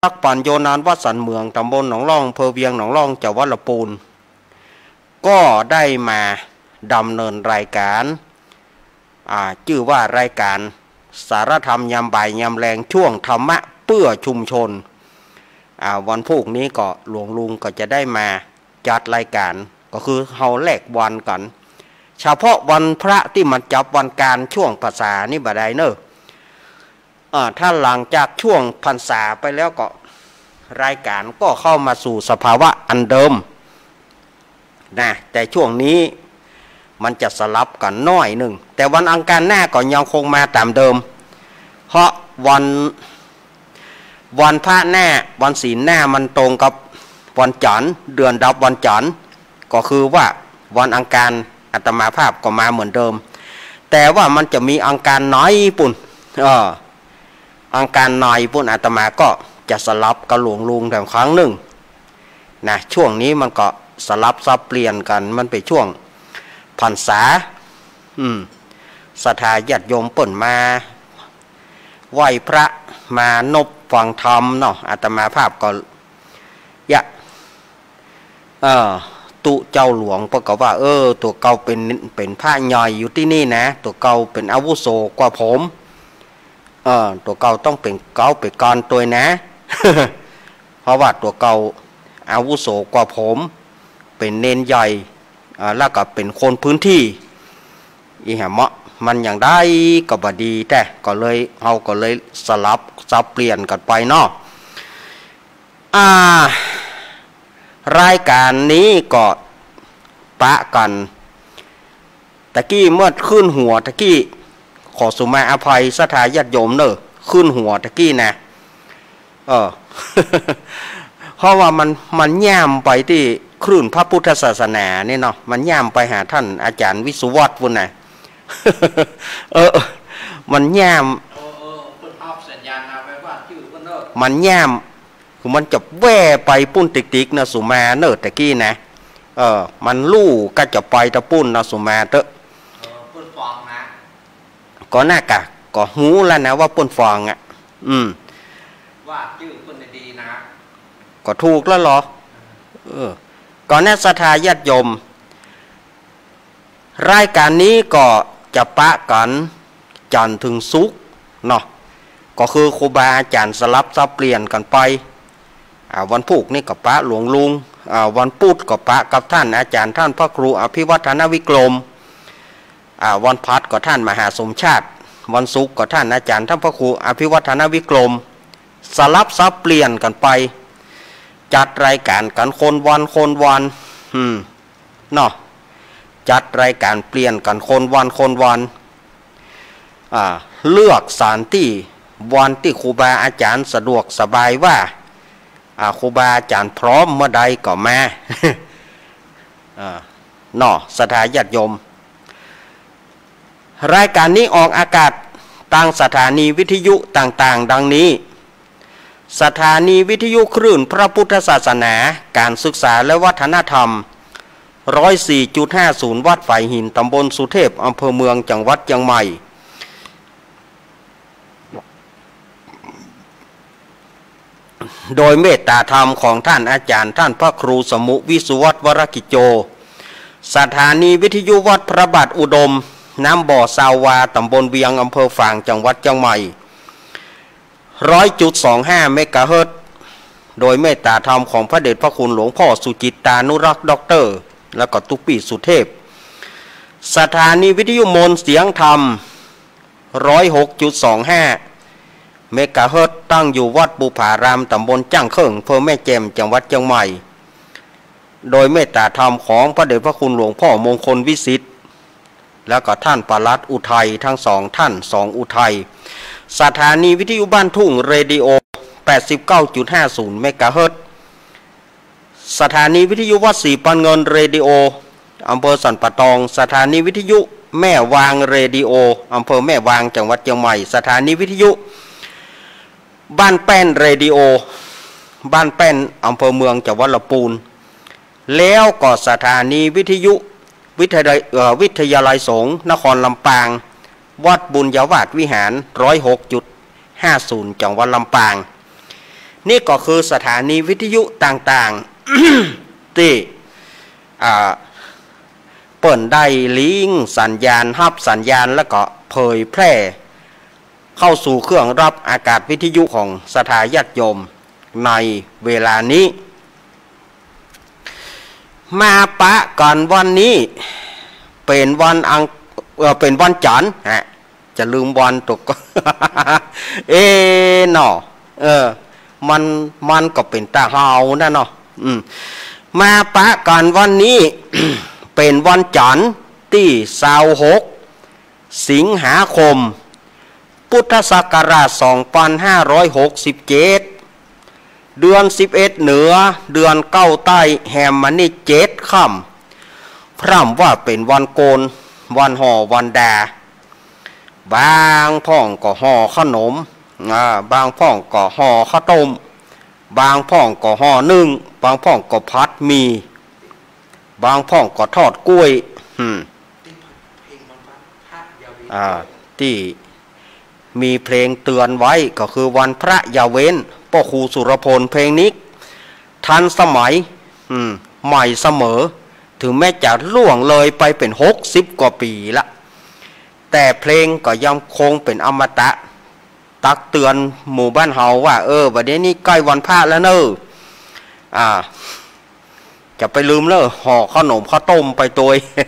พักปั่นโยนานวัดสันเมืองตำบลหนองล่องอำเภอเวียงหนองล่องจังหวัดลำพูนก็ได้มาดำเนินรายการชื่อว่ารายการสารธรรมยามบ่ายยามแรงช่วงธรรมะเพื่อชุมชนวันพรุ่งนี้ก็หลวงลุงก็จะได้มาจัดรายการก็คือเฮาแลกวันกันเฉพาะวันพระที่มันจับวันการช่วงพรรษานี่บ่ได้เนอะถ้าหลังจากช่วงพรรษาไปแล้วก็รายการก็เข้ามาสู่สภาวะอันเดิมนะแต่ช่วงนี้มันจะสลับกันน้อยหนึ่งแต่วันอังคารหน้าก็ยังคงมาตามเดิมเพราะวันพระหน้าวันศีลหน้ามันตรงกับวันจันทร์เดือนดับวันจันทร์ก็คือว่าวันอังคารอาตมาภาพก็มาเหมือนเดิมแต่ว่ามันจะมีอังคารน้อยปุ่นอังคารน้อยปุ่นอาตมาก็จะสลับกับหลวงลุงแต่ครั้งหนึ่งนะช่วงนี้มันก็สลับซับเปลี่ยนกันมันเป็นช่วงพรรษาศรัทธาญาติโยมเปิ่นมาไหว้พระมานบฟังธรรมเนาะอาตมาภาพก็ตุเจ้าหลวงเพราะก็ว่าตัวเก่าเป็นพระใหญ่อยู่ที่นี่นะตัวเก่าเป็นอาวุโสกว่าผมตัวเก่าต้องเป็นเก่าเป็นก่อนตัวนะ เพราะว่าตัวเก่าอาวุโสกว่าผมเป็นเนนใหญ่แล้วก็เป็นคนพื้นที่อีหะเมาะมันอย่างได้ก็บดีแต่ก็เลยเฮาก็เลยสลับซับเปลี่ยนกันไปเนาะรายการนี้ก็ปะกันตะกี้เมื่อขึ้นหัวตะกี้ขอสุมาอภัยศรัทธาญาติโยมเนอะขึ้นหัวตะกี้นะเพราะว่ามันย่ำไปที่คลื่นพระพุทธศาสนาเนี่ยเนาะมันย่ำไปหาท่านอาจารย์วิสุวัตรพุ่นน่ะมันย่ำมันย่ำคือมันจะแว่ไปปุ้นติ๊กๆนะสุมาเนอะตะกี้นะมันลู่ก็จะไปตะปุ้นนะสุมาเตอะปุ้นฟองนะก็น่ากะก็หูแล้วนะว่าปุ้นฟองว่าชื่อปุ้นดีนะก็ถูกแล้วเหรอก่อนหน้าศรัทธาญาติโยมรายการนี้ก็จะปะกันจันทร์ถึงศุกร์เนาะก็คือครูบาอาจารย์สลับซับเปลี่ยนกันไปวันพุธนี่ก็ปะหลวงลุงวันพุธก็ปะกับท่านอาจารย์ท่านพระครูอภิวัฒนวิกรมวันพฤหัสก็ท่านมหาสมชาติวันศุกร์ก็ท่านอาจารย์ท่านพระครูอภิวัฒนวิกรมสลับซับเปลี่ยนกันไปจัดรายการกันคนวันเนาะจัดรายการเปลี่ยนกันคนวันเลือกสถานที่วันที่ครูบาอาจารย์สะดวกสบายว่าครูบาอาจารย์พร้อมเมื่อใดก็มาเนาะศรัทธาญาติโยมรายการนี้ออกอากาศทางสถานีวิทยุต่างๆดังนี้สถานีวิทยุคลื่นพระพุทธศาสนาการศึกษาและวัฒนธรรม 104.50 วัดฝ่ายหินตำบลสุเทพอำเภอเมืองจังหวัดเชียงใหม่โดยเมตตาธรรมของท่านอาจารย์ท่านพระครูสมุวิสุวัตรวรกิจโจสถานีวิทยุวัดพระบาทอุดมน้ำบ่อซาวาตำบลเวียงอำเภอฝางจังหวัดเชียงใหม่ 100.25 เมกะเฮิรตซ์โดยเมตตาธรรมของพระเดชพระคุณหลวงพ่อสุจิตตานุรักษ์ด็อกเตอร์และก็ตุปีสุเทพสถานีวิทยุมนเสียงธรรม 106.25 เมกะเฮิรตซ์ตั้งอยู่วัดบุผารามตำบลจ้างเขิงอำเภอแม่แจ่มจังหวัดเชียงใหม่โดยเมตตาธรรมของพระเดชพระคุณหลวงพ่อมงคลวิสิทธิ์แล้วก็ท่านปลัดอุทัยทั้งสองท่านสองอุทัยสถานีวิทยุบ้านทุ่งเรดิโอ 89.50 เมกะเฮิรตซ์สถานีวิทยุวัดศรีปันเงินเรดิโออำเภอสันปะตองสถานีวิทยุแม่วางเรดิโออำเภอแม่วางจังหวัดเชียงใหม่สถานีวิทยุบ้านแป้นเรดิโอบ้านแป้นอำเภอเมืองจังหวัดลำพูนแล้วก็สถานีวิทยุวิทยาลัยสงฆ์นครลำปางวัดบุญยวาสวิหาร 106.50 จังหวัดลำปางนี่ก็คือสถานีวิทยุต่างๆ ที่เปิดได้ลิงก์สัญญาณรับสัญญาณแล้วก็เผยแพร่เข้าสู่เครื่องรับอากาศวิทยุของสถาญาติโยมในเวลานี้มาปะกันวันนี้เป็นวันเป็นวันจันทร์ฮะจะลืมวันตก เนาะมันก็เป็นตาเฮานะเนาะมาปะกันวันนี้ เป็นวันจันทร์ที่26สิงหาคมพุทธศักราช2567เดือน11เหนือเดือน9ใต้แหมมันนี่7ค่ำพร่ำว่าเป็นวันโกนวันห่อวันดาบางพ่องก็ห่อขนมบางพ่องก็ห่อข้าวต้มบางพ่องก็ห่อนึ่งบางพ่องก็พัดมีบางพ่องก็ทอดกล้วยที่มีเพลงเตือนไว้ก็คือวันพระอย่าเว้นพ่อครูสุรพลเพลงนี้ทันสมัยใหม่เสมอถึงแม้จะล่วงเลยไปเป็น60กว่าปีละแต่เพลงก็ยังคงเป็นอมตะตักเตือนหมู่บ้านเฮาว่าวันนี้ใกล้วันพระแล้วเนอะจะไปลืมเลยห่อขนมข้าวต้มไปตัว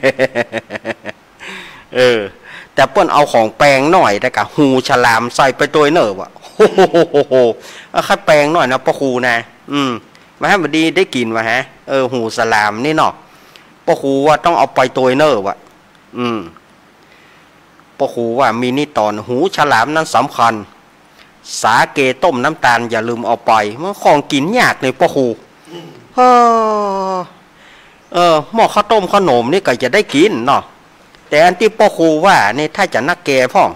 แต่เปิ้นเอาของแปลงหน่อยแต่กะหูฉลามใส่ไปตัวเนอะวะโหแค่แปลงหน่อยนะพ่อครูนะมาให้มันดีได้กินวะฮะหูฉลามนี่เนาะพ่อครูว่าต้องเอาไปตัวเนอะวะพ่อครูว่ามีนี่ตอนหูฉลามนั้นสำคัญสาเกต้มน้ำตาลอย่าลืมเอาไปมันของกินยากเลยพ่อครูหม้อข้าวต้มขนมนี่ก็จะได้กินเนาะแต่อันที่พ่อครูว่านี่ถ้าจะนักแก่พ่อง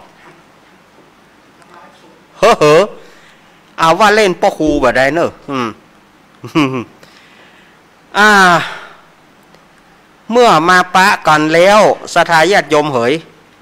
เอาว่าเล่นพ่อครูแบบใดเนอะเมื่อมาปะกันแล้วสถาญาติโยมเหย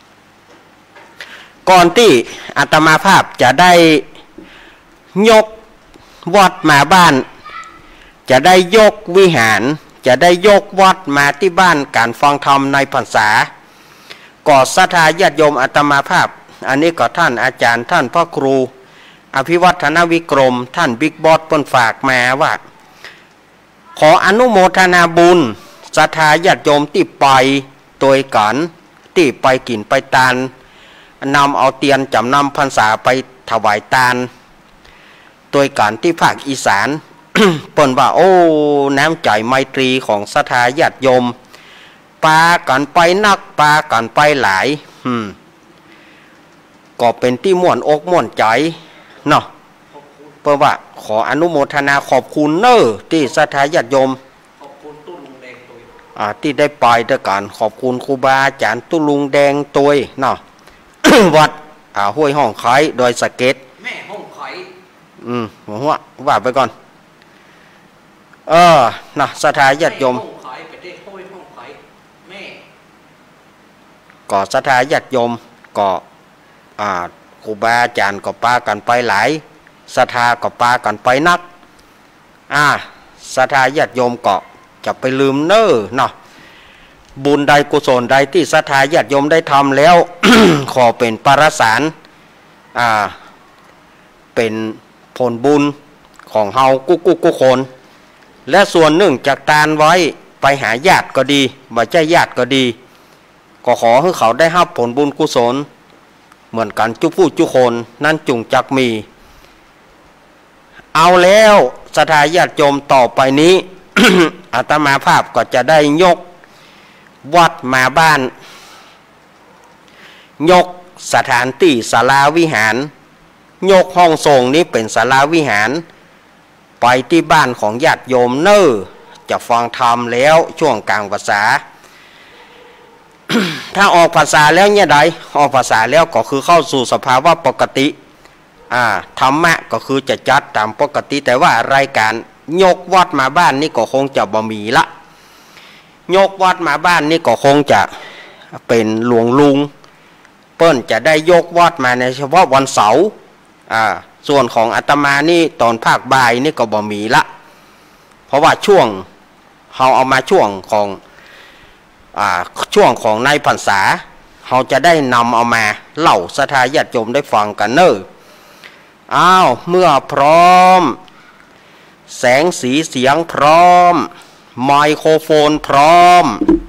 ก่อนที่อาตมาภาพจะได้ยกวัดมาบ้านจะได้ยกวิหารจะได้ยกวัดมาที่บ้านการฟังธรรมในพรรษาก่อศรัทธาญาติโยมอาตมาภาพอันนี้ก็ท่านอาจารย์ท่านพ่อครูอภิวัฒนวิกรมท่านบิ๊กบอสเปิ้นฝากมาว่าขออนุโมทนาบุญศรัทธาญาติโยมที่ไปตัวกันที่ไปกินไปตาลนำเอาเตียนจำนำพรรษาไปถวายตาลตัวกันที่ภาคอีสาน เปิ้นว่าโอ้น้ำใจไมตรีของศรัทธาญาติโยมปากันไปนักปากันไปหลายก็เป็นที่ม่วนอกม่วนใจเนาะเพราะว่าขออนุโมทนาขอบคุณเนอะที่ศรัทธาญาติโยมขอบคุณตุ้ลุงแดงตัวที่ได้ไปด้วยกันขอบคุณครูบาอาจารย์ตุ้ลุงแดงตัวเนาะ วัดห้วยห้องไข่โดยสะเก็ตแม่ห้องไข่ว่าไปก่อนนะศรัทธาญาติโยมก็ศรัทธาญาติโยมก็ครูบาอาจารย์ก็ปากันไปหลายศรัทธาก็ปากันไปนักศรัทธาญาติโยมก็จะไปลืมเน้อเนาะบุญใดกุศลใดที่ศรัทธาญาติโยมได้ทำแล้ว ขอเป็นปรสารเป็นผลบุญของเฮากุคนและส่วนหนึ่งจากทานไว้ไปหาญาติก็ดีบ่ใช่ญาติก็ดีก็ขอให้เขาได้รับผลบุญกุศลเหมือนกันจุผู้จุคนนั่นจุงจักมีเอาแล้วศรัทธาญาติโยมต่อไปนี้ อาตมาภาพก็จะได้ยกวัดมาบ้านยกสถานที่ศาลาวิหารยกห้องทรงนี้เป็นศาลาวิหารไปที่บ้านของญาติโยมเนอจะฟังธรรมแล้วช่วงกลางภาษา ถ้าออกภาษาแล้วเนี่ยใดออกภาษาแล้วก็คือเข้าสู่สภาวะปกติธรรมะก็คือจะจัดตามปกติแต่ว่ารายการยกวัดมาบ้านนี่ก็คงจะบ่มีละยกวัดมาบ้านนี่ก็คงจะเป็นหลวงลุงเปิ้นจะได้ยกวัดมาในเฉพาะวันเสาร์ส่วนของอาตมานี่ตอนภาคบ่ายนี่ก็บ่มีละเพราะว่าช่วงเราเอามาช่วงของในพรรษาเราจะได้นำเอามาเล่าศรัทธาญาติโยมได้ฟังกันเนอะอ้าวเมื่อพร้อมแสงสีเสียงพร้อมไมโครโฟนพร้อม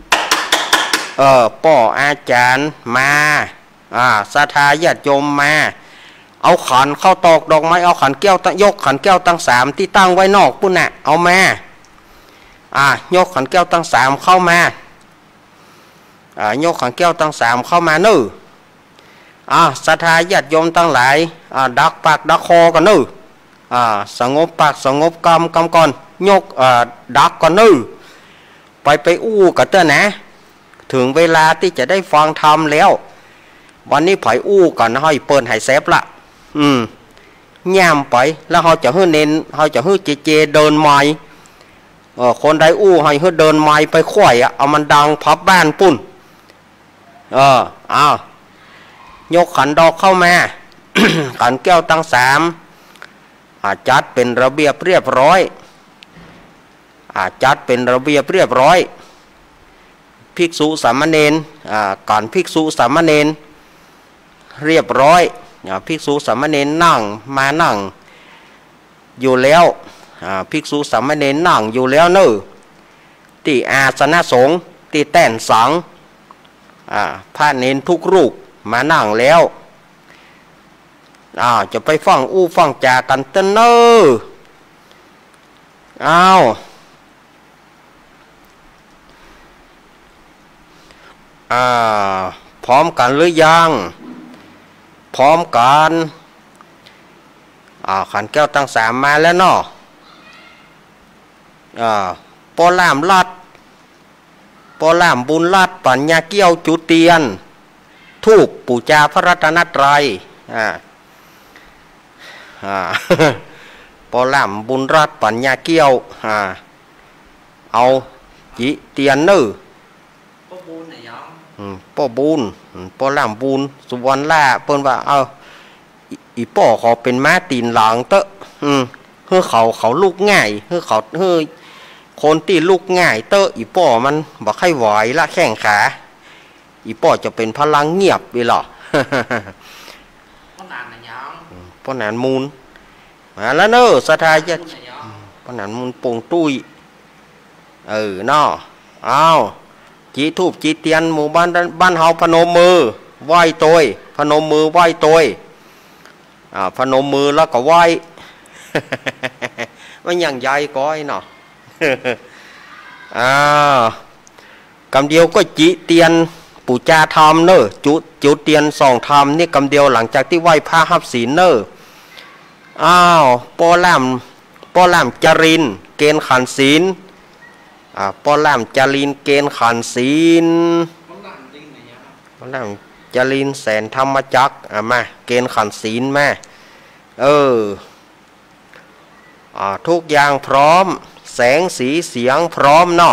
ป้ออาจารย์มาศรัทธาญาติโยมมาเอาขันเข้าตอกดอกไม้เอาขันแก้วยกขันแก้วตั้งสามที่ตั้งไว้นอกปุ่นน่ะเอามายกขันแก้วตั้งสามเข้ามายกขันแก้วตั้งสามเข้ามาเนอะศรัทธาญาติโยมตั้งหลายดักปากดักคอกันเนอะสงบปากสงบกำก่อนยกดักก่อนเนอะไปอู้กันเต้อนะถึงเวลาที่จะได้ฟังธรรมแล้ววันนี้ไผอู้กันให้เปิดให้แซบละย่ามไปแล้วเขาจะให้เน้นเขาจะให้เจเดินไม้คนใดอู้ให้เดินไม้ไปข่อยเอามันดังพับบ้านปุ่นยกขันดอกเข้ามา ขันแก้วตั้งสามจัดเป็นระเบียบเรียบร้อยจัดเป็นระเบียบเรียบร้อยภิกษุสามเณรก่อนภิกษุสามเณรเรียบร้อยภิกษุสามเณรนั่งมานั่งอยู่แล้วภิกษุสามเณรนั่งอยู่แล้วเนอะที่อาสนะสงฆ์ที่แต้นสังพระเณรทุกรูปมานั่งแล้วจะไปฟังอู้ฟังจากันเต้นเนอะพร้อมกันหรือยังพร้อมกันขันแก้วตั้งสามมาแล้วเนาะปอล่ามลัดปอล่ามบุญลัดปัญญาเกี้ยวจุเตียนทูปปูจาพระรัตนตรัยปอล่ามบุญรัดปัญญาเกี้ยวเอาจิเตียนเนอป้อบุญป้อล่ามบุญสุวรรณล่าเปิ้นว่าอีป้อเขาเป็นม้าตีนหลังเตอะเฮ้อเขาลูกง่ายเฮ้อคนที่ลูกง่ายเตอะอีป้อมันบอกให้ไหวละแข้งขาอีป้อจะเป็นพลังเงียบไปหรอป้อนานมูลมาแล้วเนอะสทายะป้อนานมูลปงตุ้ยเนาะจีทูบจีเตียนหมู่บ้านเฮาพนมมือไหว้โตยพนมมือไหว้โตยพนมมือแล้วก็ไหว้ มันอย่างใหญ่ก้อยเนาะ กำเดียวก็จีเตียนปูจาธรรมเนอะจุเตียนสองธรรมนี่กำเดียวหลังจากที่ไหว้พระหับศีลเนอะปอล่ามจรินเกณฑ์ขันศีลปอล่ามจรินเกณฑ์ขันศีลปอล่ามจรินแสนธรรมจักมาเกณฑ์ขันศีลมาทุกอย่างพร้อมแสงสีเสียงพร้อมเนาะ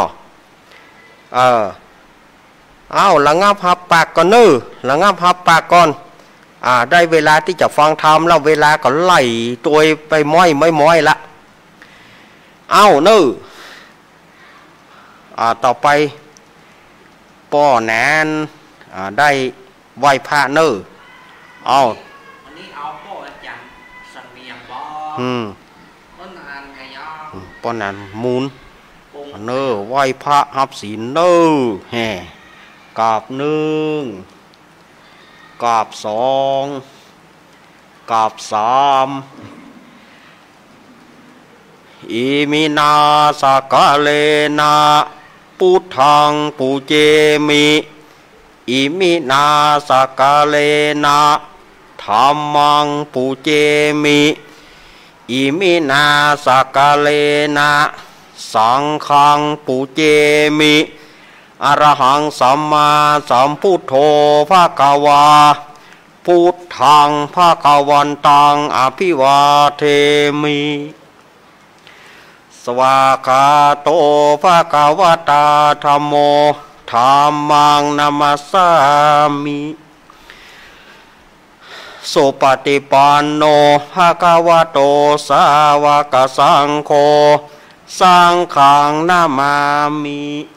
ระงับหับปากก่อนระงับหับปากก่อนได้เวลาที่จะฟังธรรมแล้วเวลาก็ไล่ตัวไปม้อยละต่อไปป้อแนนได้ไหว้พระวันนี้เอาป้ออาจารย์สังเมียงป้อนานมูลไหว้พระหับศีลแห่กราบหนึ่งกราบสองกราบสามอิมินาสกะเลนะพุทธังปูเจมิอิมินาสกะเลนะธัมมังปูเจมิอิมินาสกะเลนะสังฆังปูเจมิอรหังสัมมาสัมพุทโธภควาพุทธังภควันตังอภิวาเทมิสวากขาโตภควตาธัมโมธัมมังนามัสสามิสุปฏิปันโนภะคะวะโตสาวกสังโฆสังฆังนามามิ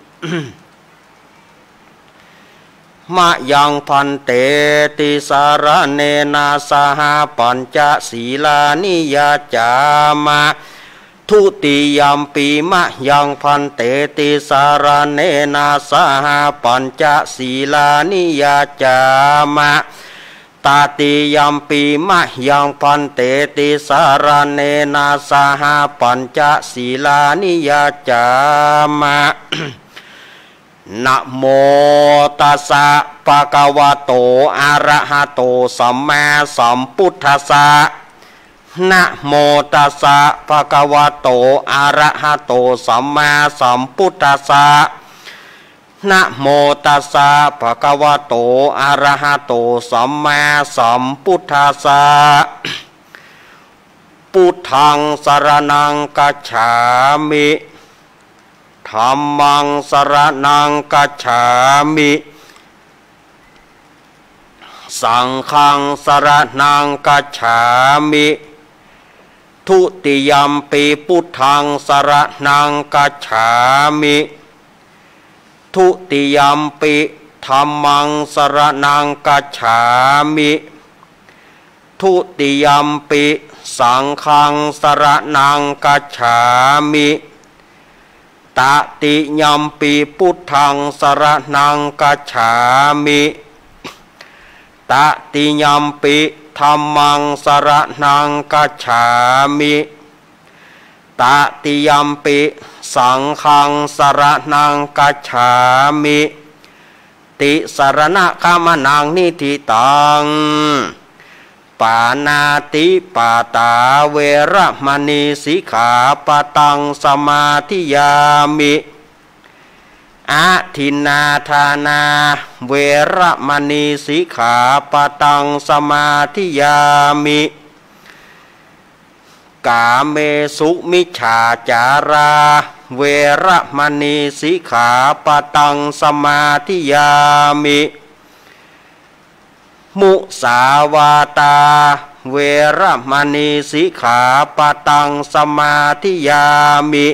มะยังพันเตติสารเนนะสหปัญจศีลานิยาจามะทุติยัมปีมะยังพันเตติสารเนนะสหปัญจศีลานิยาจามะตาติยัมปีมะยังพันเตติสารเนนะสหปัญจศีลานิยาจามะ นะโมตัสสะภะคะวะโตอะระหะโตสัมมาสัมพุทธัสสะนะโมตัสสะภะคะวะโตอะระหะโตสัมมาสัมพุทธัสสะนะโมตัสสะภะคะวะโตอะระหะโตสัมมาสัมพุทธัสสะพุทธังสรณังคัจฉามิธัมมังสรณังคัจฉามิสังฆังสรณังคัจฉามิทุติยัมปีพุทธังสรณังคัจฉามิทุติยัมปีธัมมังสรณังคัจฉามิทุติยัมปีสังฆังสรณังคัจฉามิตติยัมปีพุทธังสรณังคัจฉามิตติยัมปีธัมมังสรณังคัจฉามิตติยัมปีสังฆังสรณังคัจฉามิติสรณะกามนังนิธิตังปานาติปาตาเวระมณีสิกขาปะตังสมาธิยามิอาทินนาทานาเวระมณีสิกขาปะตังสมาธิยามิกาเมสุมิจฉาจาราเวระมณีสิกขาปะตังสมาธิยามิมุสาวาตาเวระมณีสิกขาปะตังสมาธิยามิ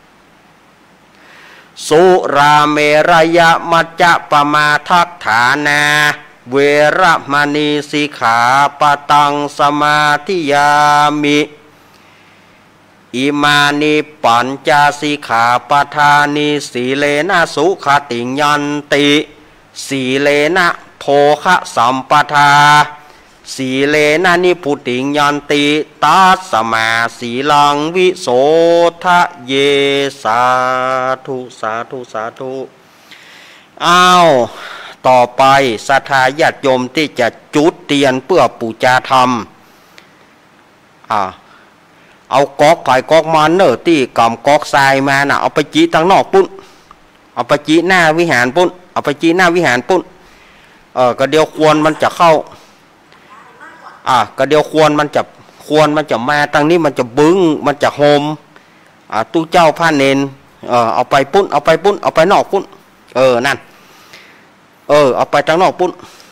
สุราเมรยมัจจะปมาทัฏฐานาเวระมณีสิกขาปะตังสมาธิยามิอิมานิปัญจสิกขาปทานิสีเลนะสุขติยันติสีเลนะโภคะสัมปทาสีเลนะนิพุติยันติตัสสมาสีลังวิโสทะเยสาธุสาธุสาธุอ้าวต่อไปศรัทธาญาติโยมที่จะจุดเทียนเพื่อปูชาธรรมเอาก๊อกไผ่ก๊อกมันเนอที่กำก๊อกทรายมาน่ะเอาไปจีตั้งนอกปุ้นเอาไปจีหน้าวิหารปุ้นเอาไปจีหน้าวิหารปุ้นก็เดียวควรมันจะเข้าก็เดียวควรมันจะมาทางนี้มันจะบึ้งมันจะโฮมตู้เจ้าผ้าเนนเอาไปปุ้นเอาไปปุ้นเอาไปนอกปุ้นนั่นเอาไปทางนอกปุ้น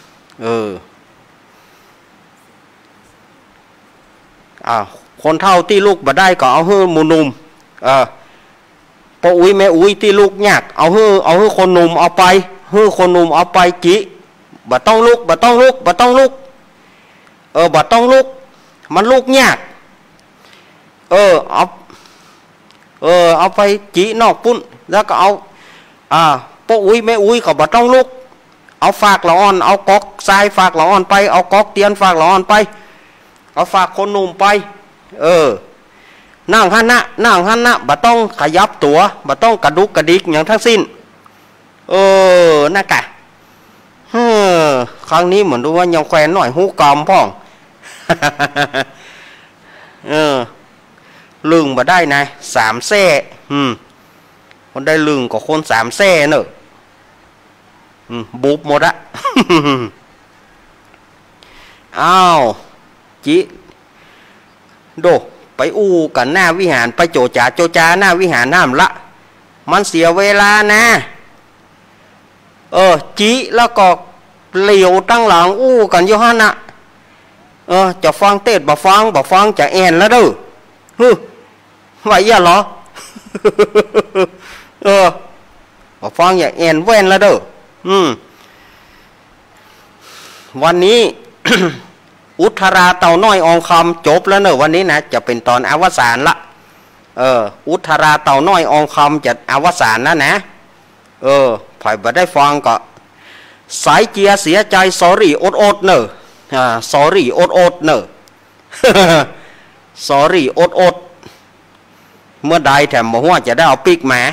คนเท่าที่ลูกบ่ได้ก็เอาฮื้อหมูนุ่มปอุ้ยแม่อุ้ยที่ลูกยากเอาฮื้อคนหนุ่มเอาไปฮื้อคนหนุ่มเอาไปจิบ่ต้องลุกบ่ต้องลุกบ่ต้องลุกบ่ต้องลุกมันลุกยากเอาไปจินอกปุ้นแล้วก็เอาปอุ้ยแม่อุ้ยก็บ่ต้องลุกเอาฝากละอ่อนเอาก๊อกทรายฝากละอ่อนไปเอาก๊อกเตียนฝากละอ่อนไปเอาฝากคนหนุ่มไปนั่งหันนะบ่ต้องขยับตัวบ่ต้องกระดุกกระดิกอย่างทั้งสิ้นน่ากะครั้งนี้เหมือนดูว่ายังแควนหน่อยหูกอมพ่องลึงบ่ได้นะ3 แซ่คนได้ลึงกว่าคน3 แซ่เนอะบุบหมดอะอ้าวจิโดไปอู้กันหน้าวิหารไปโจจ่าหน้าวิหารน้ำละมันเสียเวลานะจิแล้วก็เหลียวตั้งหลังอู้กันอยู่ฮะนะจะฟังเทศบ่ฟังจะแอนแล้วเด้อว่าอย่าเหรอบ่ฟังอย่าแอนแว่นแล้วเด้อวันนี้ อุทราเต่าน้อยอองคำจบแล้วเนอะวันนี้นะจะเป็นตอนอวสานละอุทราเต่าน้อยอองคำจะอวสานแล้วนะผ่ายบ่ได้ฟังก็สายเจียเสียใจสอรี่อดเนอะสอรี่อดเนอะ สอรี่อดเมื่อใดแถมบอกว่าจะได้เอาปิกมา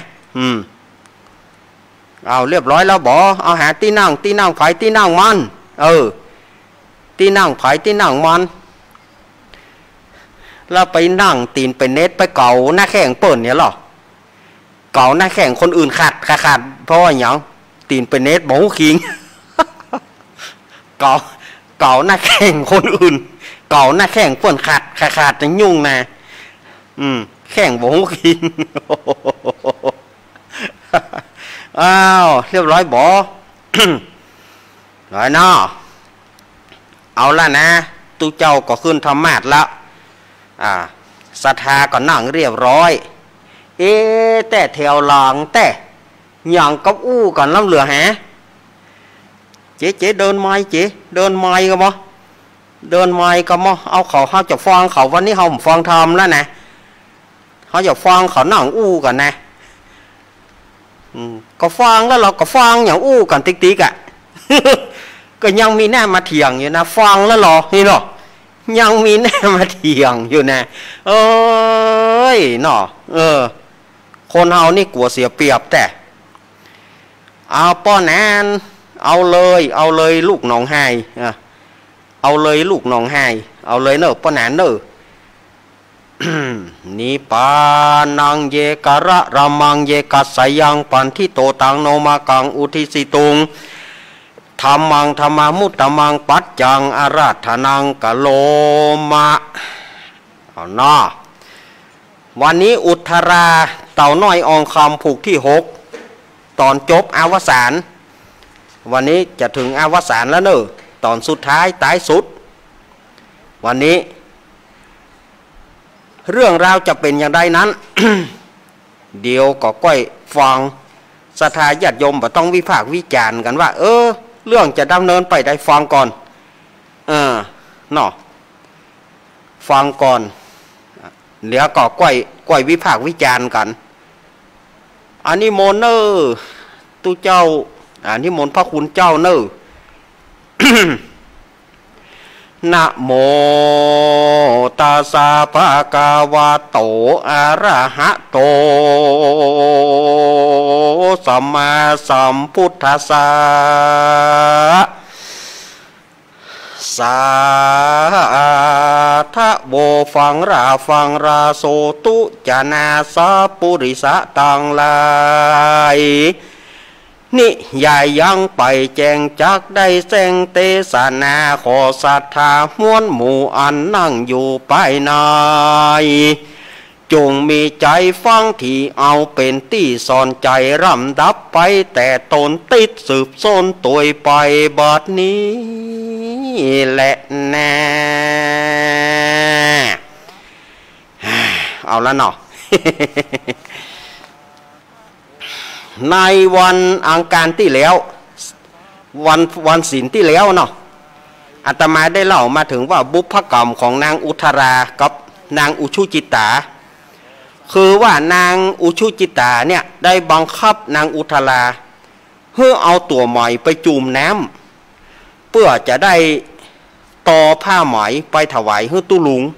เอาเรียบร้อยแล้วบอเอาหาที่นั่งไผ่ที่นั่งมันที่นั่งไผ่ที่นั่งมันแล้วไปนั่งตีนไปเน็ตไปเก่าหน้าแข่งเปิ่นเนี่ยหรอเก่าหน้าแข่งคนอื่นขาดเพราะว่าอย่างตีนไปเน็ตบอกคิง เก่าหน้าแข่งคนอื่นเก่าหน้าแข่งเปิ่นขาดจะยุ่งนะแข่งบอกคิง อ้าวเรียบร้อยบอ ร้อยนอเอาละนะตูเจ้าก็ขึ้นธรรมาสแล้วศรัทธาก็นั่งเรียบร้อยแต่แถวหลังแต่อย่างกับอู้กันล้ำเหลือฮะเจ๊เดินไม้เจ๊เดินไม้ก็บ่เดินไม้ก็บ่เอาเขาจะฟังเขาวันนี้เขาฟังทำแล้วนะเขาจะฟังเขานั่งอู้กันนะก็ฟังแล้วเราก็ฟังอย่างอู้กันติ๊กๆก็ยังมีแน่มาเถียงอยู่นะฟังแล้วหรอนี่หรอยังมีแน่มาเถียงอยู่นะเนาะคนเฮานี่กลัวเสียเปรียบแต่เอาป้อนแอนเอาเลยลูกน้องไห้เอาเลยลูกน้องไห้เอาเลยเนอะป้อนแอนเนอะนิปานังเยกะระรามังเยกัสสยังปันทิโตตังโนมากังอุทิสิตุงธรรมังธรรมามุตตมังปัจจังอาราธนังกะโลมะเอาเนาะวันนี้อุทราเต่าน้อยอองคำผูกที่6ตอนจบอวสานวันนี้จะถึงอวสานแล้วเนอะตอนสุดท้ายท้ายสุดวันนี้เรื่องราวจะเป็นอย่างไรนั้น เดี๋ยวก็ก้อยฟังศรัทธาญาติโยมบ่ต้องวิพากษ์วิจารณ์กันว่าเรื่องจะดำเนินไปได้ฟังก่อนเนาะฟังก่อนเดี๋ยวก็ก้อยวิพากษ์วิจารณ์กันอันนี้โมนเนอร์ตุเจ้าอันนี้มนต์พระคุณเจ้าเนอ นะโมตัสสะภะคะวะโตอะระหะโตสัมมาสัมพุทธัสสะสาธะโวฟังราโสตุจานาสะปุริสะตังลายนี่ยายยังไปแจงจักได้แสงเตสนาขอศรัทธาม้วนหมู่อันนั่งอยู่ภายในจงมีใจฟังที่เอาเป็นที่สอนใจรำดับไปแต่ตนติดสืบซ้นตัวไปบัดนี้แหละแน่เอาละเนาะ ในวันอังคารที่แล้ววันศีลที่แล้วเนาะอาตมาได้เล่ามาถึงว่าบุพกรรมของนางอุทรากับนางอุชุจิตาคือว่านางอุชุจิตาเนี่ยได้บังคับนางอุทราเพื่อเอาตัวไหมไปจุ่มน้ำเพื่อจะได้ต่อผ้าไหมไปถวายให้ตุลุง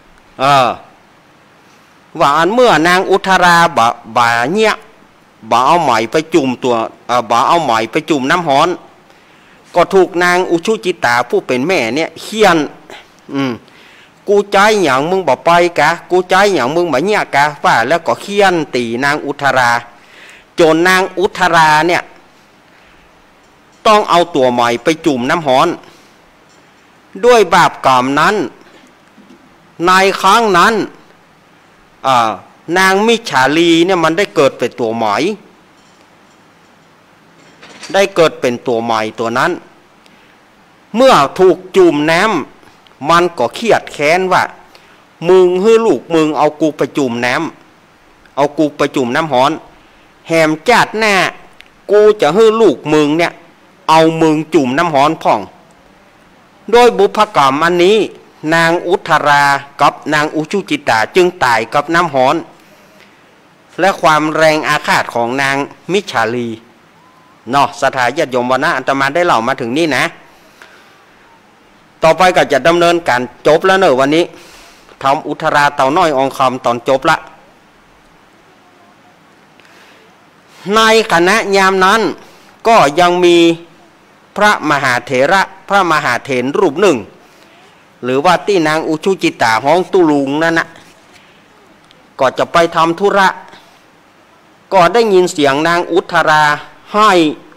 ว่าอันเมื่อนางอุทราบ่าเนี่ยบ่เอาไหมไปจุ่มตัวบ่เอาไหมไปจุ่มน้ำฮ้อนก็ถูกนางอุชุจิตาผู้เป็นแม่เนี่ยเคียนกูใจอย่างมึงบ่ไปกะกูใจอย่างมึงบ่เนี่ยกะว่าแล้วก็เคียนตีนางอุทราจนนางอุทราเนี่ยต้องเอาตัวไหมไปจุ่มน้ำฮ้อนด้วยบาปกรรมนั้นในครั้งนั้นนางมิจฉาลีเนี่ยมันได้เกิดเป็นตัวไหมได้เกิดเป็นตัวไหมตัวนั้นเมื่อถูกจุ่มน้ำมันก็เครียดแค้นว่ามึงฮื้อลูกมึงเอากูไปจุ่มน้ำเอากูไปจุ่มน้ำฮ้อนแหมจาดหน้ากูจะฮื้อลูกมึงเนี่ยเอามึงจุ่มน้ำฮ้อนพ่องโดยบุพกรรมอันนี้นางอุทรากับนางอุชุจิตาจึงตายกับน้ำฮ้อนและความแรงอาฆาตของนางมิชาลีเนาะสถาญาติโยมวรรณะอาตมาได้เล่ามาถึงนี่นะต่อไปก็จะดำเนินการจบแล้วเนอะวันนี้ทำอุทราเต่าน้อยอองคำตอนจบละในคณะยามนั้นก็ยังมีพระมหาเถระพระมหาเถรรูปหนึ่งหรือว่าที่นางอุชุจิตาห้องตุลุงนั่นนะก็จะไปทำธุระก็ได้ยินเสียงนางอุทราให้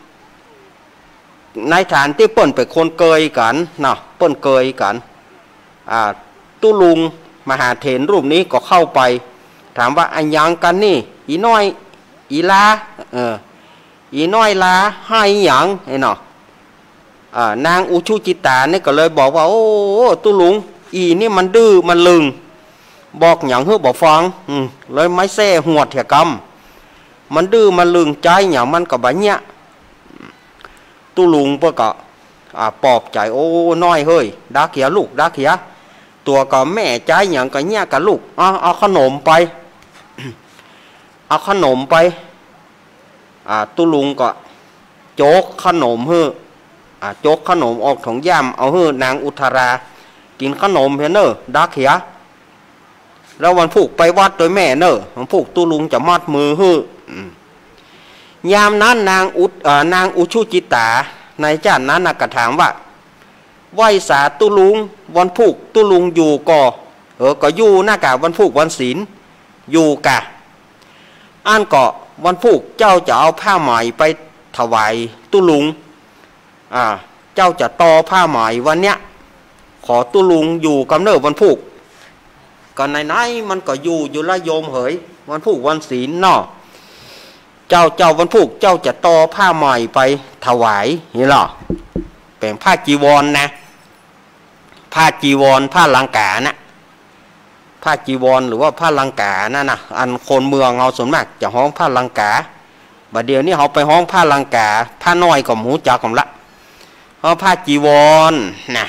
ในฐานที่เปิ้นไปคนเกยกันเนาะเปิ้นเกยกันตุลุงมหาเถรรูปนี้ก็เข้าไปถามว่าอันยังกันนี่อีน้อยอีลาอีน้อยลาให้หยังไอ้เนาะนางอุชุจิตาเนี่ยก็เลยบอกว่าโอ้ตุลุงอีนี่มันดื้อมันลึงบอกหยังเฮือบอกฟังเลยไม่แซ่หัวเถียกรรมมันดื้อมันลึงใจหยังมันก็บะเนี้ยตุลุงเพื่อก็ปลอบใจโอ้น้อยเฮ้ยดักเขียลูกดักเขียตัวก็แม่ใจหยังก็เนี้ยกับลูกเอาขนมไป เอาขนมไปตุลุงก็โจกขนมเฮ้อโจกขนมออกของย่ำเอาเฮ้อนางอุทรากินขนมเห็นเนอะดักเขียแล้ววันผูกไปวัดโดยแม่เนอะวันผูกตุลุงจะมัดมือเฮ้อยามนั้นนางอุชุจิตาในจ้านนั้นกระถามว่าไหวสาตุลุงวันผูกตุลุงอยู่ก็อยู่หน้ากะวันผูกวันศีลอยู่กะอันก็วันผูกเจ้าจะเอาผ้าไหมไปถวายตุลุงเจ้าจะต่อผ้าไหมวันเนี้ยขอตุลุงอยู่กำเนิดวันผูกก็ไหนมันก็อยู่ละโยมเหยวันผูกวันศีลเนาะเจ้าวันผูกเจ้าจะต่อผ้าไหมไปถวายนี่หรอเป็นผ้าจีวรนะผ้าจีวรผ้าลังกานะผ้าจีวรหรือว่าผ้าลังกานั่นนะอันคนเมืองเราส่วนมากจะห้องผ้าลังกาบัดเดี๋ยวนี้เขาไปห้องผ้าลังกาผ้าน้อยกับหมูจักกับละเอาผ้าจีวรนะ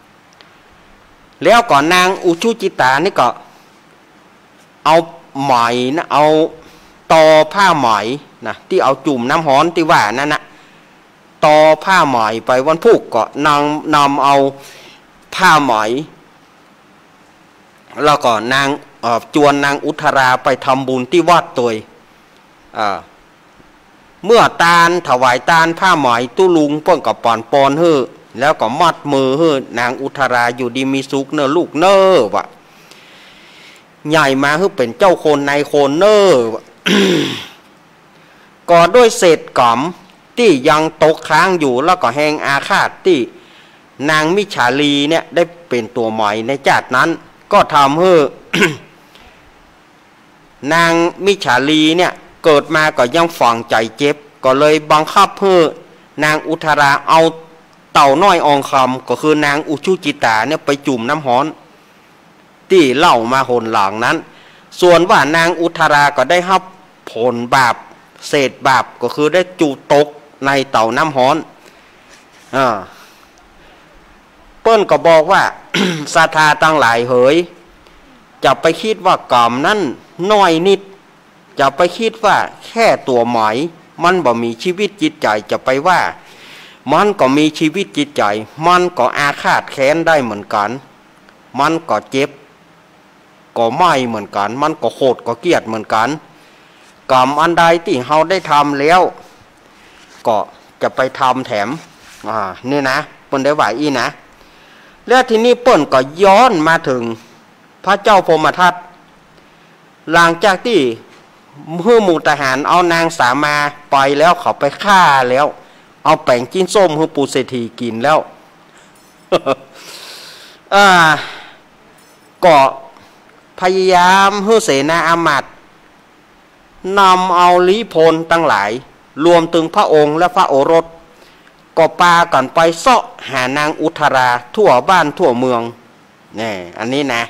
แล้วก่อนนางอุชุจิตานี่ก็เอาไหมนะเอาตอผ้าไหมนะที่เอาจุ่มน้ำฮ้อนที่ว่านั่นนะตอผ้าไหมไปวันพุกก็นำเอาผ้าไหมแล้วก็นางจวนนางอุทราไปทำบุญที่วัดตัวเมื่อตาลถวายตาลผ้าไหมตุลุงเปิ้งกับปอนเฮ้อแล้วก็มัดมือเฮ้อนางอุทราอยู่ดีมีสุขเนอลูกเนอวะใหญ่มาเฮ้อเป็นเจ้าคนในคนเนอวะ ก่อด้วยเศษกล่อมที่ยังตกค้างอยู่แล้วก็แหงอาฆาตที่นางมิชาลีเนี่ยได้เป็นตัวใหม่ในชาตินั้นก็ทำให้ นางมิชาลีเนี่ยเกิดมาก็ยังฝังใจเจ็บก็เลยบังคับให้นางอุทราเอาเต่าน้อยอองคำก็คือนางอุชุจิตาเนี่ยไปจุ่มน้ำฮ้อนที่เล่ามาหนหลังนั้นส่วนว่านางอุทราก็ได้รับผลบาปเศษบาปก็คือได้จูตกในเต่าน้ำฮ้อนเปิ้นก็บอกว่า ศรัทธาตั้งหลายเหยจะไปคิดว่ากรรมนั้นน้อยนิดจะไปคิดว่าแค่ตัวหมายมันบ่มีชีวิตจิตใจจะไปว่ามันก็มีชีวิตจิตใจมันก็อาฆาตแค้นได้เหมือนกันมันก็เจ็บก็ไม่เหมือนกันมันก็โหดก็เกลียดเหมือนกันกรรมอันใดที่เราได้ทำแล้วก็จะไปทำแถมนี่นะเปิ้นได้ว่าอีนะแล้วทีนี้เปิ้นก็ย้อนมาถึงพระเจ้าพรหมทัตหลังจากที่เมื่อหมู่ทหารเอานางสามาไปแล้วเขาไปฆ่าแล้วเอาแป้งจิ้นส้มให้ปูเศรษฐีกินแล้ว ก็พยายามให้เสนาอามาตย์นำเอาลี้พลตั้งหลายรวมถึงพระองค์และพระโอรสก็ปากันไปเสาะหานางอุทราทั่วบ้านทั่วเมืองนี่อันนี้นะ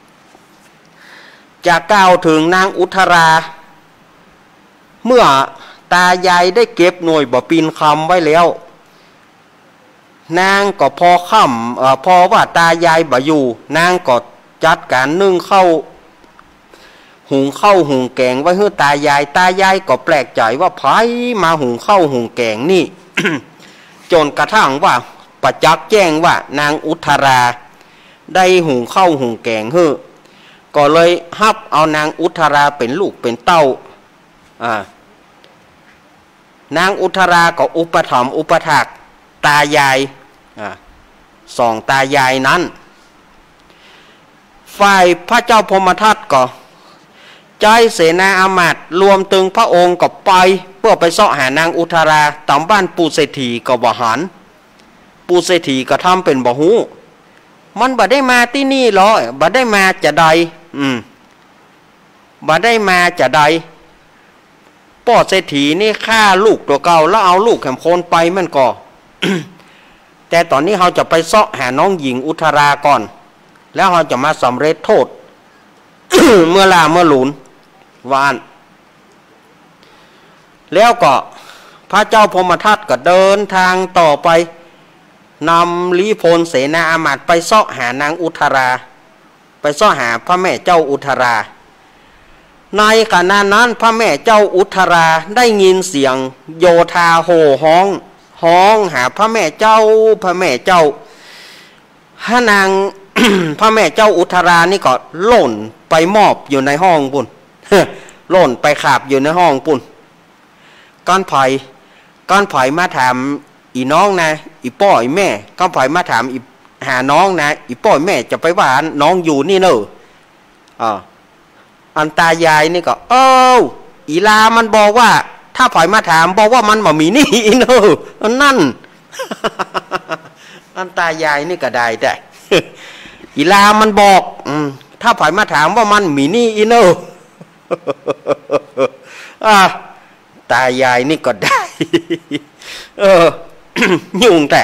จะกล่าวถึงนางอุทรา เมื่อตายายได้เก็บหน่วยบ่ปีนคำไว้แล้วนางก็พอค่ำพอว่าตายายบ่อยู่นางก็จัดการนึ่งข้าวหุงข้าวหุงแกงไว้ให้ตายายก็แปลกใจว่าไผมาหุงข้าวหุงแกงนี่ จนกระทั่งว่าประจักษ์แจ้งว่านางอุทราได้หุงข้าวหุงแกงให้ก็เลยฮับเอานางอุทราเป็นลูกเป็นเต้านางอุทราก็อุปถัมภ์อุปถากตายายสองตายายนั้นฝ่ายพระเจ้าพมทัตก็ใจเสนาอามาตย์รวมตึงพระองค์ก็ไปเพื่อไปเสาะหานางอุทราตามบ้านปูเศรษฐีก็บ่หันปูเศรษฐีก็ทำเป็นบ่ฮู้มันบ่ได้มาที่นี่หรอบ่ได้มาจะใดบ่ได้มาจะใดพ่อเศรษฐีนี่ฆ่าลูกตัวเก่าแล้วเอาลูกแขมโคนไปมันก็ แต่ตอนนี้เราจะไปเสาะหาน้องหญิงอุทราก่อนแล้วเราจะมาสำเร็จโทษ เมื่อหลุนวานแล้วก็พระเจ้าพมทัตก็เดินทางต่อไปนำลีพลเสนาอามาตย์ไปเสาะหานางอุทราไปเสาะหาพระแม่เจ้าอุทราในขณะนั้นพระแม่เจ้าอุทราได้ยินเสียงโยธาโห่ห้องหาพระแม่เจ้าฮานาง พระแม่เจ้าอุทรานี่ก็หล่นไปมอบอยู่ในห้องปุ่น หล่นไปขาบอยู่ในห้องปุ่นก้อนไผ่มาถามอีน้องนะอีป้อยแม่ก้อนไผ่มาถามอีหาน้องนะอีป้อยแม่จะไปว่าน้องอยู่นี่เนอะอันตายายนี่ก็อีลามันบอกว่าถ้าไผ่มาถามบอกว่ามันบ่มีนี่เนอะนั่น อันตายายนี่ก็ได้แต่ อีลามันบอกถ้าไผ่มาถามว่ามันมีนี่อีเนอ ตายายนี่ก็ได้ ยุ่งแต่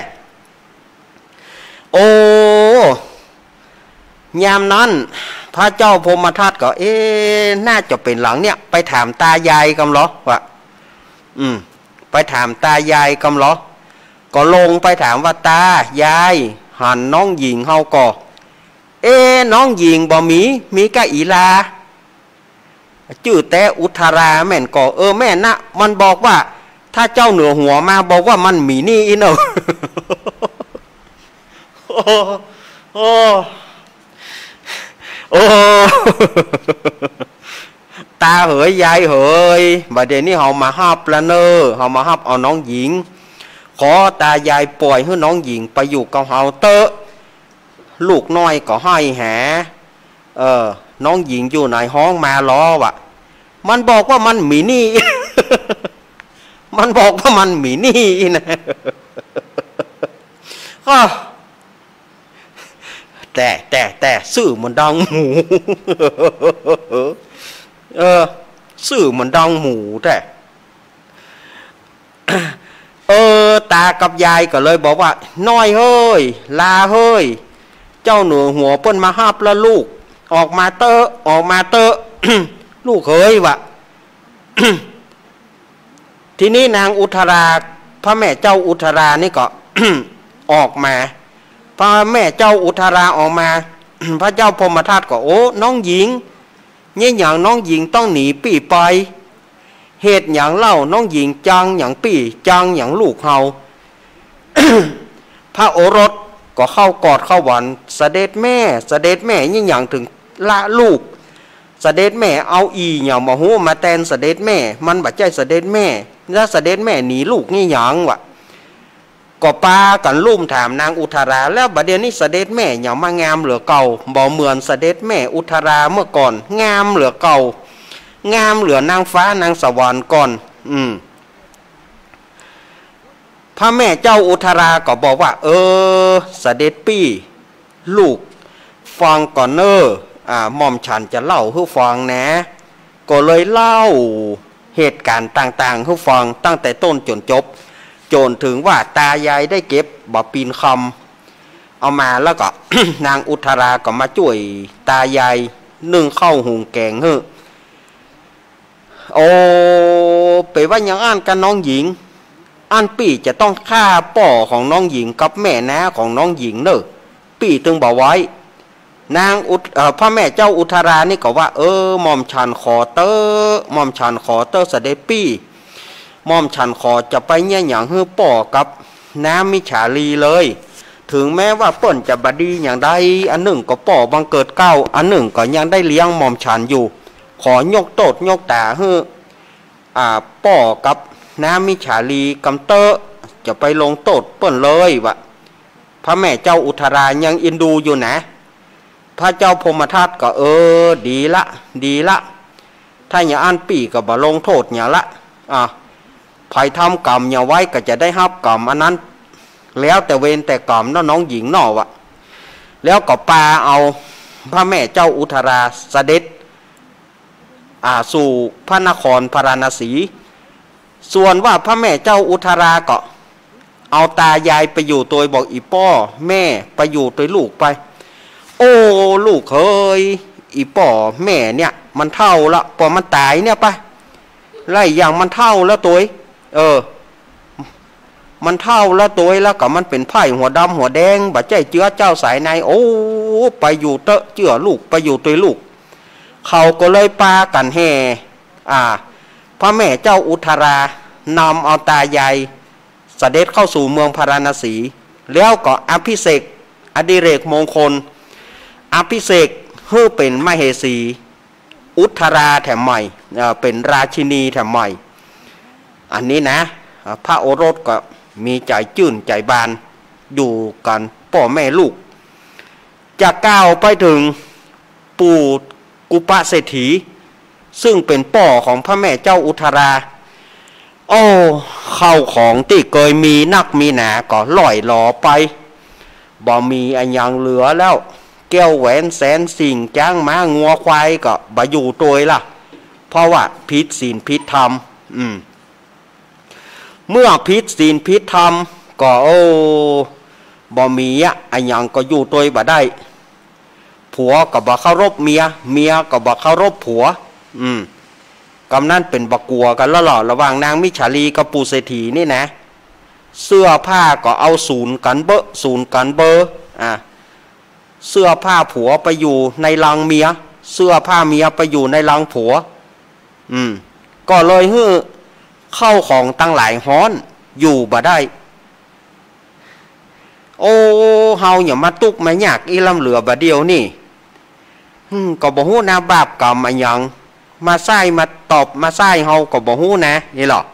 ยามนั้นพระเจ้าพมทัตก็น่าจะเป็นหลังเนี่ยไปถามตายายกำเหรอวะไปถามตายายกำเหรอก็ลงไปถามว่าตายายหันน้องหญิงเฮาก่อน้องหญิงบ่มีกะอีลาชื่อแต่อุทราแม่นก่อแม่นะมันบอกว่าถ้าเจ้าเหนือหัวมาบอกว่ามันมีนี่อีเนอะ ตาเหยยายเหยบัดเดี๋ยวนี้เฮามาฮับละเนอเฮามาฮับเอาน้องหญิงขอตายายปล่อยให้น้องหญิงไปอยู่กับเฮาเตอะลูกน้อยก็ให้หาน้องหญิงอยู่ในห้องมาล้อวะมันบอกว่ามันมีนี่ มันบอกว่ามันมีนี่นะแต่ซื่อมันดังหมูซื่อมันดังหมูแต่ตากับยายก็เลยบอกว่าน้อยเฮ้ยลาเฮ้ยเจ้าหนูหัวเปิ้นมาฮับแล้วลูกออกมาเตอะ ลูกเฮ้ยวะ ทีนี้นางอุทราพระแม่เจ้าอุทรานี่ก็ ออกมาพระแม่เจ้าอุทราออกมา พระเจ้าพมทัตก็น้องหญิงเนี่ยอย่างน้องหญิงต้องหนีปี่ไปเหตุอย่างเล่าน้องหญิงจังอย่างปี่จังอย่างลูกเฮา พระโอรสก็เข้ากอดเข้าหวันเสด็จแม่เนี่ยอย่างถึงละลูกเสด็จแม่เอาอย่างมาหูมาแทนเสด็จแม่มันบัดใจเสด็จแม่แล้วเสด็จแม่หนีลูกนี่อย่างวะก็ปากันลุ่มถามนางอุทราแล้วบัดเดี๋ยวนี้เสด็จแม่อย่างมางามเหลือเก่าบ่เหมือนเสด็จแม่อุทราเมื่อก่อนงามเหลือเก่างามเหลือนางฟ้านางสวรรค์ก่อนพระแม่เจ้าอุทราก็บอกว่าเสด็จปี่ลูกฟังก่อนเนอหม่อมฉันจะเล่าให้ฟังนะก็เลยเล่าเหตุการณ์ต่างๆให้ฟังตั้งแต่ต้นจนจบจนถึงว่าตายายได้เก็บบ่ปีนคำเอามาแล้วก็ นางอุทราก็มาช่วยตายายนึ่งข้าวหุงแกงเฮ้อโอ้ไปว่ายังอ่านกันน้องหญิงอ่านปี่จะต้องฆ่าป่อของน้องหญิงกับแม่น้าของน้องหญิงเนอะปี่ตึงบอกไว้นางพระแม่เจ้าอุทรานี่ก็ว่าหม่อมฉันขอเตอหม่อมฉันขอเตอเสด็จปี่หม่อมฉันขอจะไปเนี่ยอย่างฮื้อป่อกับน้ำมิฉาลีเลยถึงแม้ว่าเปิ้นจะบดีอย่างใดอันหนึ่งก็ป่อบังเกิดเก้าอันหนึ่งก็ยังได้เลี้ยงหม่อมฉันอยู่ขอยกโตดยกตาฮื้อป่อกับน้ำมิฉาลีกำเตอจะไปลงโตดเปิ้นเลยวะพระแม่เจ้าอุทรายังอินดูอยู่นะพระเจ้าพมทัตก็ดีละดีละถ้าอย่าอ่านปีก็บ่ลงโทษอย่าละใครทำกรรมอย่าไว้ก็จะได้รับกรรมอันนั้นแล้วแต่เวรแต่กรรมน้องหญิงนอวะแล้วก็ปาเอาพระแม่เจ้าอุทราเสด็จสู่พระนครพาราณสีส่วนว่าพระแม่เจ้าอุทราก็เอาตายายไปอยู่ตัวบอกอีป้อแม่ไปอยู่ตัวลูกไปโอ้ลูกเฮ้ยอีป่อแม่เนี่ยมันเท่าละพอมันตายเนี่ยไปไล่อย่างมันเท่าแล้วตัวมันเท่าแล้วตัวแล้วก็มันเป็นไผ่หัวดำหัวแดงบาดใจเจือเจ้าสายในโอ้ไปอยู่เตอะเจือลูกไปอยู่ตัวลูกเขาก็เลยปากันแห่พระแม่เจ้าอุทรานำเอาตายายเสด็จเข้าสู่เมืองพาราณสีแล้วก็อภิเษกอดิเรกมงคลอภิเษกเพื่อเป็นมเหสีอุทราแถมใหม่เป็นราชินีแถมใหม่อันนี้นะพระโอรสก็มีใจจื่นใจบานอยู่กันพ่อแม่ลูกจะก้าวไปถึงปู่กุปะเศรษฐีซึ่งเป็นป่อของพระแม่เจ้าอุทราโอ้เข้าของที่เคยมีนักมีหนาก็ล่อยหลอไปบ่มีอันยังเหลือแล้วแก้วแหวนแสนสิ่งจ้างม้างัวควายก็บาอยู่ตัวล่ะเพราะว่าพิษศีลพิษธรรมเมื่อพิษศีลพิษธรรมก็บ่มีอันยังก็อยู่ตัวบ่ได้ผัวก็บ่เคารพเมียเมียก็บ่เคารพผัวกำนั้นเป็นบักกัวกันแล้วหรอระหว่างนางมิฉาลีกับปู่เศรษฐีนี่นะเสื้อผ้าก็เอาศูนย์กันเบอร์เสื้อผ้าผัวไปอยู่ในลังเมียเสื้อผ้าเมียไปอยู่ในลังผัวก็เลยเข้าของตั้งหลายฮ้อนอยู่บ่ได้โอ้เฮาอย่ามาตุกมาอยากอีลำเหลือบ่เดียวนี่ก็บ่ฮู้นะบาปกรรมอันยังมาใส่มาตอบมาใส่เฮาก็บ่ฮู้นะนี่หรอ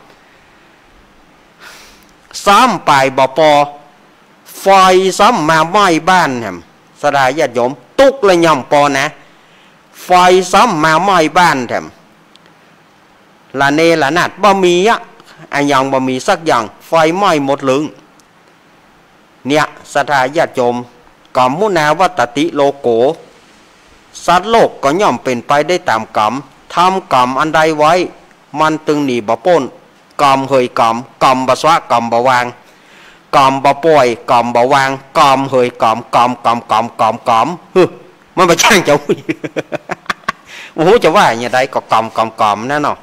ซ้ำไปบ่ปอไฟซ้ำมาไหม้บ้านแหมสดายญาติโยมตุกเลยย่ำปอนะไฟซ้ำมาไหม้บ้านแถมละเนละนาดบ่มีอันยังบ่มีสักอย่างไฟไหม้หมดลึงเนี่ยสดายญาติโยมกรรมมุนาวัตติโลโกสัตว์โลกก็ย่อมเป็นไปได้ตามกรรมทำกรรมอันใดไว้มันตึงหนีบ่พ้นกรรมเฮยกรรมบ่สวะกรรมบ่วางกรรมบ่ป่วยกรรมบ่วางกรรมเฮยกรรมมันไปช่างเจ้าโอ้โหจะว่าอย่างไรก็กรรมนั่นเนาะ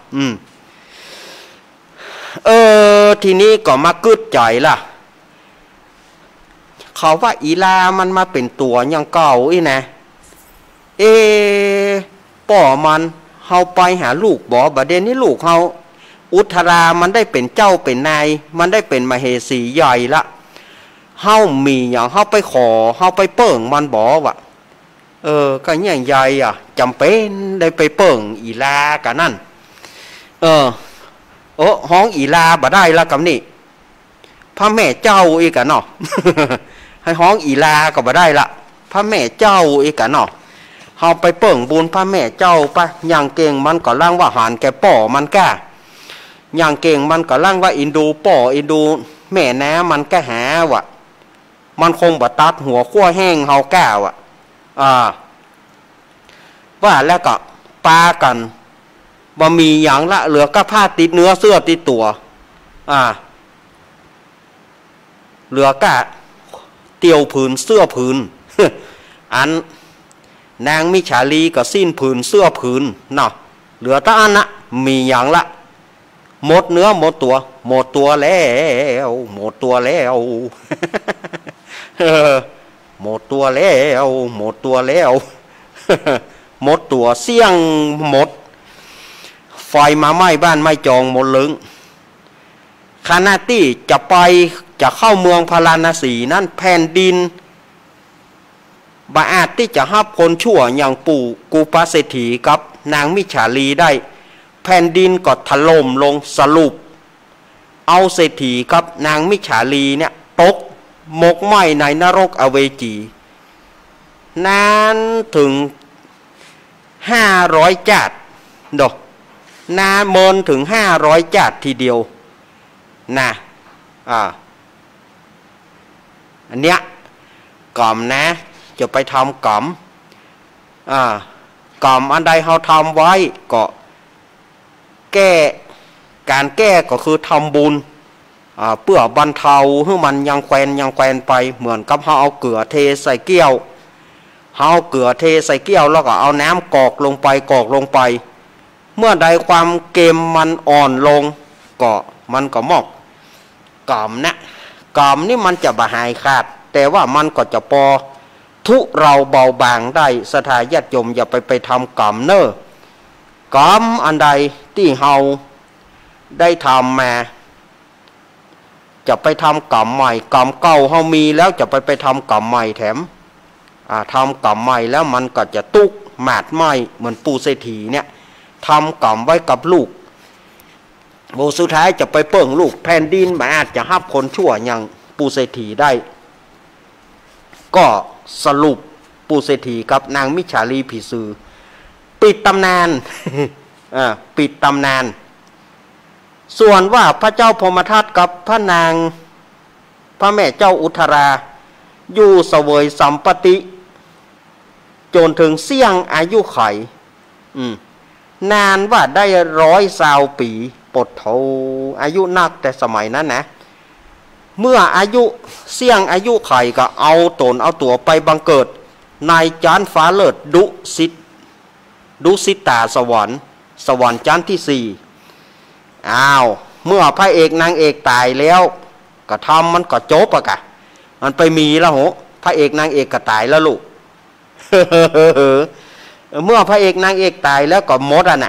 ทีนี้ก็มากึดใจล่ะเขาว่าอีลามันมาเป็นตัวยังเก่าอีนะป่อมันเฮาไปหาลูกบ่บัดเดี๋ยวนี้ลูกเฮาอุทรามันได้เป็นเจ้าเป็นนายมันได้เป็นมเหสีใหญ่ละเฮามีอย่างเฮาไปขอเฮาไปเปิ่งมันบ่วะก็อย่างใหญ่จำเป็นได้ไปเปิ่งอีลากันนั่นห้องอีลาบ่ได้ละกับนี่พระแม่เจ้าอีกกันเนาะ ให้ห้องอีลาก็บ่ได้ละพระแม่เจ้าอีกกันเนาะเฮาไปเปิ่งบุญพระแม่เจ้าปะอย่างเก่งมันก็ล่างว่าหานแกป่อมันก้าอย่างเก่งมันก็ล่างว่าอินดูป่ออินดูแม่น้มันก็หาวะมันคงบ่ตัดหัวขั้วแห้งเฮาก้าวะว่าแล้วก็ปากันบ่มีอย่างละเหลือก็ผ้าติดเนื้อเสื้อติดตัวเหลือก็เตียวผืนเสื้อผืน อันนางมิฉาลีก็สิ้นผืนเสื้อผืนเนาะเหลือแต่อันนะมีอย่างละหมดเนื้อหมดตัวหมดตัวแล้วหมดตัวแล้ว หมดตัวแล้วหมดตัวแล้ว หมดตัวเสี่ยงหมดไฟมาไหม้บ้านไหม้จองหมดลึงคณะที่จะไปจะเข้าเมืองพาราณสีนั่นแผ่นดินบาอาจที่จะฮับคนชั่วอย่างปู่กูปาเศรษฐีกับนางมิฉาลีได้แผ่นดินก็ถล่มลงสรุปเอาเศรษฐีกับนางมิฉาลีเนี่ยตกหมกไหม้ในนรกอเวจีนานถึง500 จาดดอกนานเมินถึง500 จาดทีเดียวนะอันเนี้ยกล่อมนะจะไปทำกล่อมกล่อมอันใดเขาทำไว้ก็แก้การแก้ก็คือทำบุญเพื่อบรรเทาให้มันยังแควนไปเหมือนกับเขาเอาเกลือเทใส่แก้วเขาเอาเกลือเทใส่แก้วแล้วก็เอาน้ำกอกลงไปเมื่อใดความเกมมันอ่อนลงก็มันก็มอกกล่อมนะกล่อมนี่มันจะบาหายขาดแต่ว่ามันก็จะพอทุเราเบาบางได้สถาญาติโยมอย่าไปทำกล่อมเนอะกล่อมอันใดที่เฮาได้ทำมาจะไปทำกล่อมใหม่กล่อมเก่าเฮามีแล้วจะไปทำกล่อมใหม่แถมทำกล่อมใหม่แล้วมันก็จะตุกหมาดไหมเหมือนปู่เศรษฐีเนี่ยทำกล่อมไว้กับลูกโบสุดท้ายจะไปเปิ่งลูกแผ่นดินมาอาจจะฮับคนชั่วอย่างปู่เศรษฐีได้ก็สรุปปู่เศรษฐีกับนางมิฉาลีผีสือปิดตำนาน ปิดตำนานส่วนว่าพระเจ้าพมทัตกับพระนางพระแม่เจ้าอุทราอยู่เสวยสัมปติจนถึงเสี่ยงอายุไขนานว่าได้120 ปีปดเทาอายุนักแต่สมัยนั้นนะเมื่ออายุเสี่ยงอายุไขก็เอาตนเอาตัวไปบังเกิดในจานฟ้าเลิศดุสิตาสวรรค์จานที่4เมื่อพระเอกนางเอกตายแล้วก็ทำมันก็จบอะกะมันไปมีแล้วโหพระเอกนางเอกก็ตายแล้วลูก เมื่อพระเอกนางเอกตายแล้วก็หมดอ่ะน่ะ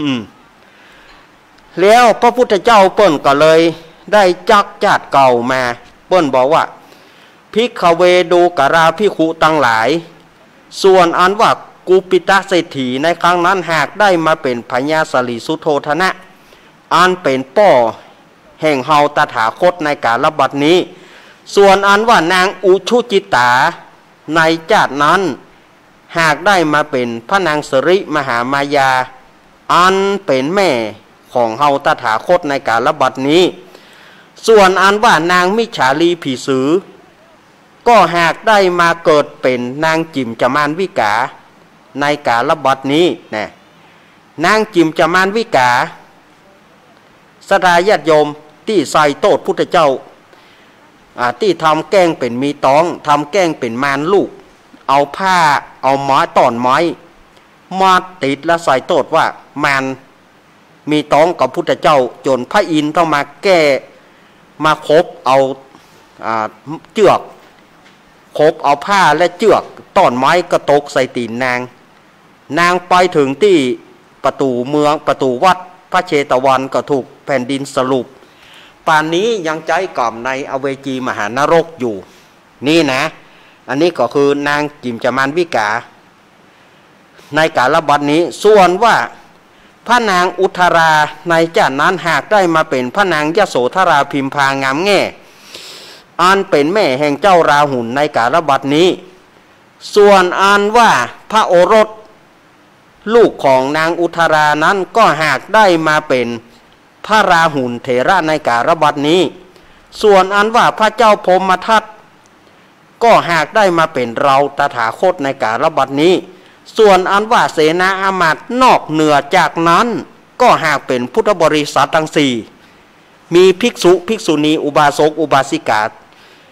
แล้วพระพุทธเจ้าเปิ้นก็เลยได้จักจาดเก่ามาเปิ้นบอกว่าภิกขเวดูกราภิกขุตั้งหลายส่วนอันว่ากุปิตะเศรษฐีในครั้งนั้นหากได้มาเป็นพญาสลีสุโธทนะอันเป็นป่อแห่งเฮาตถาคตในกาลบัดนี้ส่วนอันว่านางอุชุจิตาในจาดนั้นหากได้มาเป็นพระนางสริมหามายาอันเป็นแม่ของเฮาตถาคตในกาลบัดนี้ส่วนอันว่านางมิฉาลีผีสือก็หากได้มาเกิดเป็นนางจิมจามานวิกาในกาลบัดนี้นะนางจิมจามานวิกาสดาญาติโยมที่ใส่โตดพุทธเจ้าที่ทำแกล้งเป็นมีตองทำแกล้งเป็นมารลูกเอาผ้าเอาไม้ต้อนไม้มาติดและใส่โตดว่ามารมีตองกับพุทธเจ้าจนพระอินทร์ต้องมาแก้มาคบเอาเจือกคบเอาผ้าและเจือกต้อนไม้กระตกใส่ตีนนางไปถึงที่ประตูเมืองประตูวัดพระเชตวันก็ถูกแผ่นดินสรุปป่านนี้ยังใจกล่อมในอเวจีมหานรกอยู่นี่นะอันนี้ก็คือนางจิมจามานวิกาในกาลบัดนี้ส่วนว่าพระนางอุทราในจาดนั้นหากได้มาเป็นพระนางยโสธราพิมพางามแง่อันเป็นแม่แห่งเจ้าราหุลในกาลบัดนี้ส่วนอันว่าพระโอรสลูกของนางอุทรานั้นก็หากได้มาเป็นพระราหุลเถระในกาลบัดนี้ส่วนอันว่าพระเจ้าพมทัตก็หากได้มาเป็นเราตถาคตในกาลบัดนี้ส่วนอันว่าเสนาอามาตย์นอกเหนือจากนั้นก็หากเป็นพุทธบริษัททั้ง4มีภิกษุภิกษุณีอุบาสกอุบาสิกา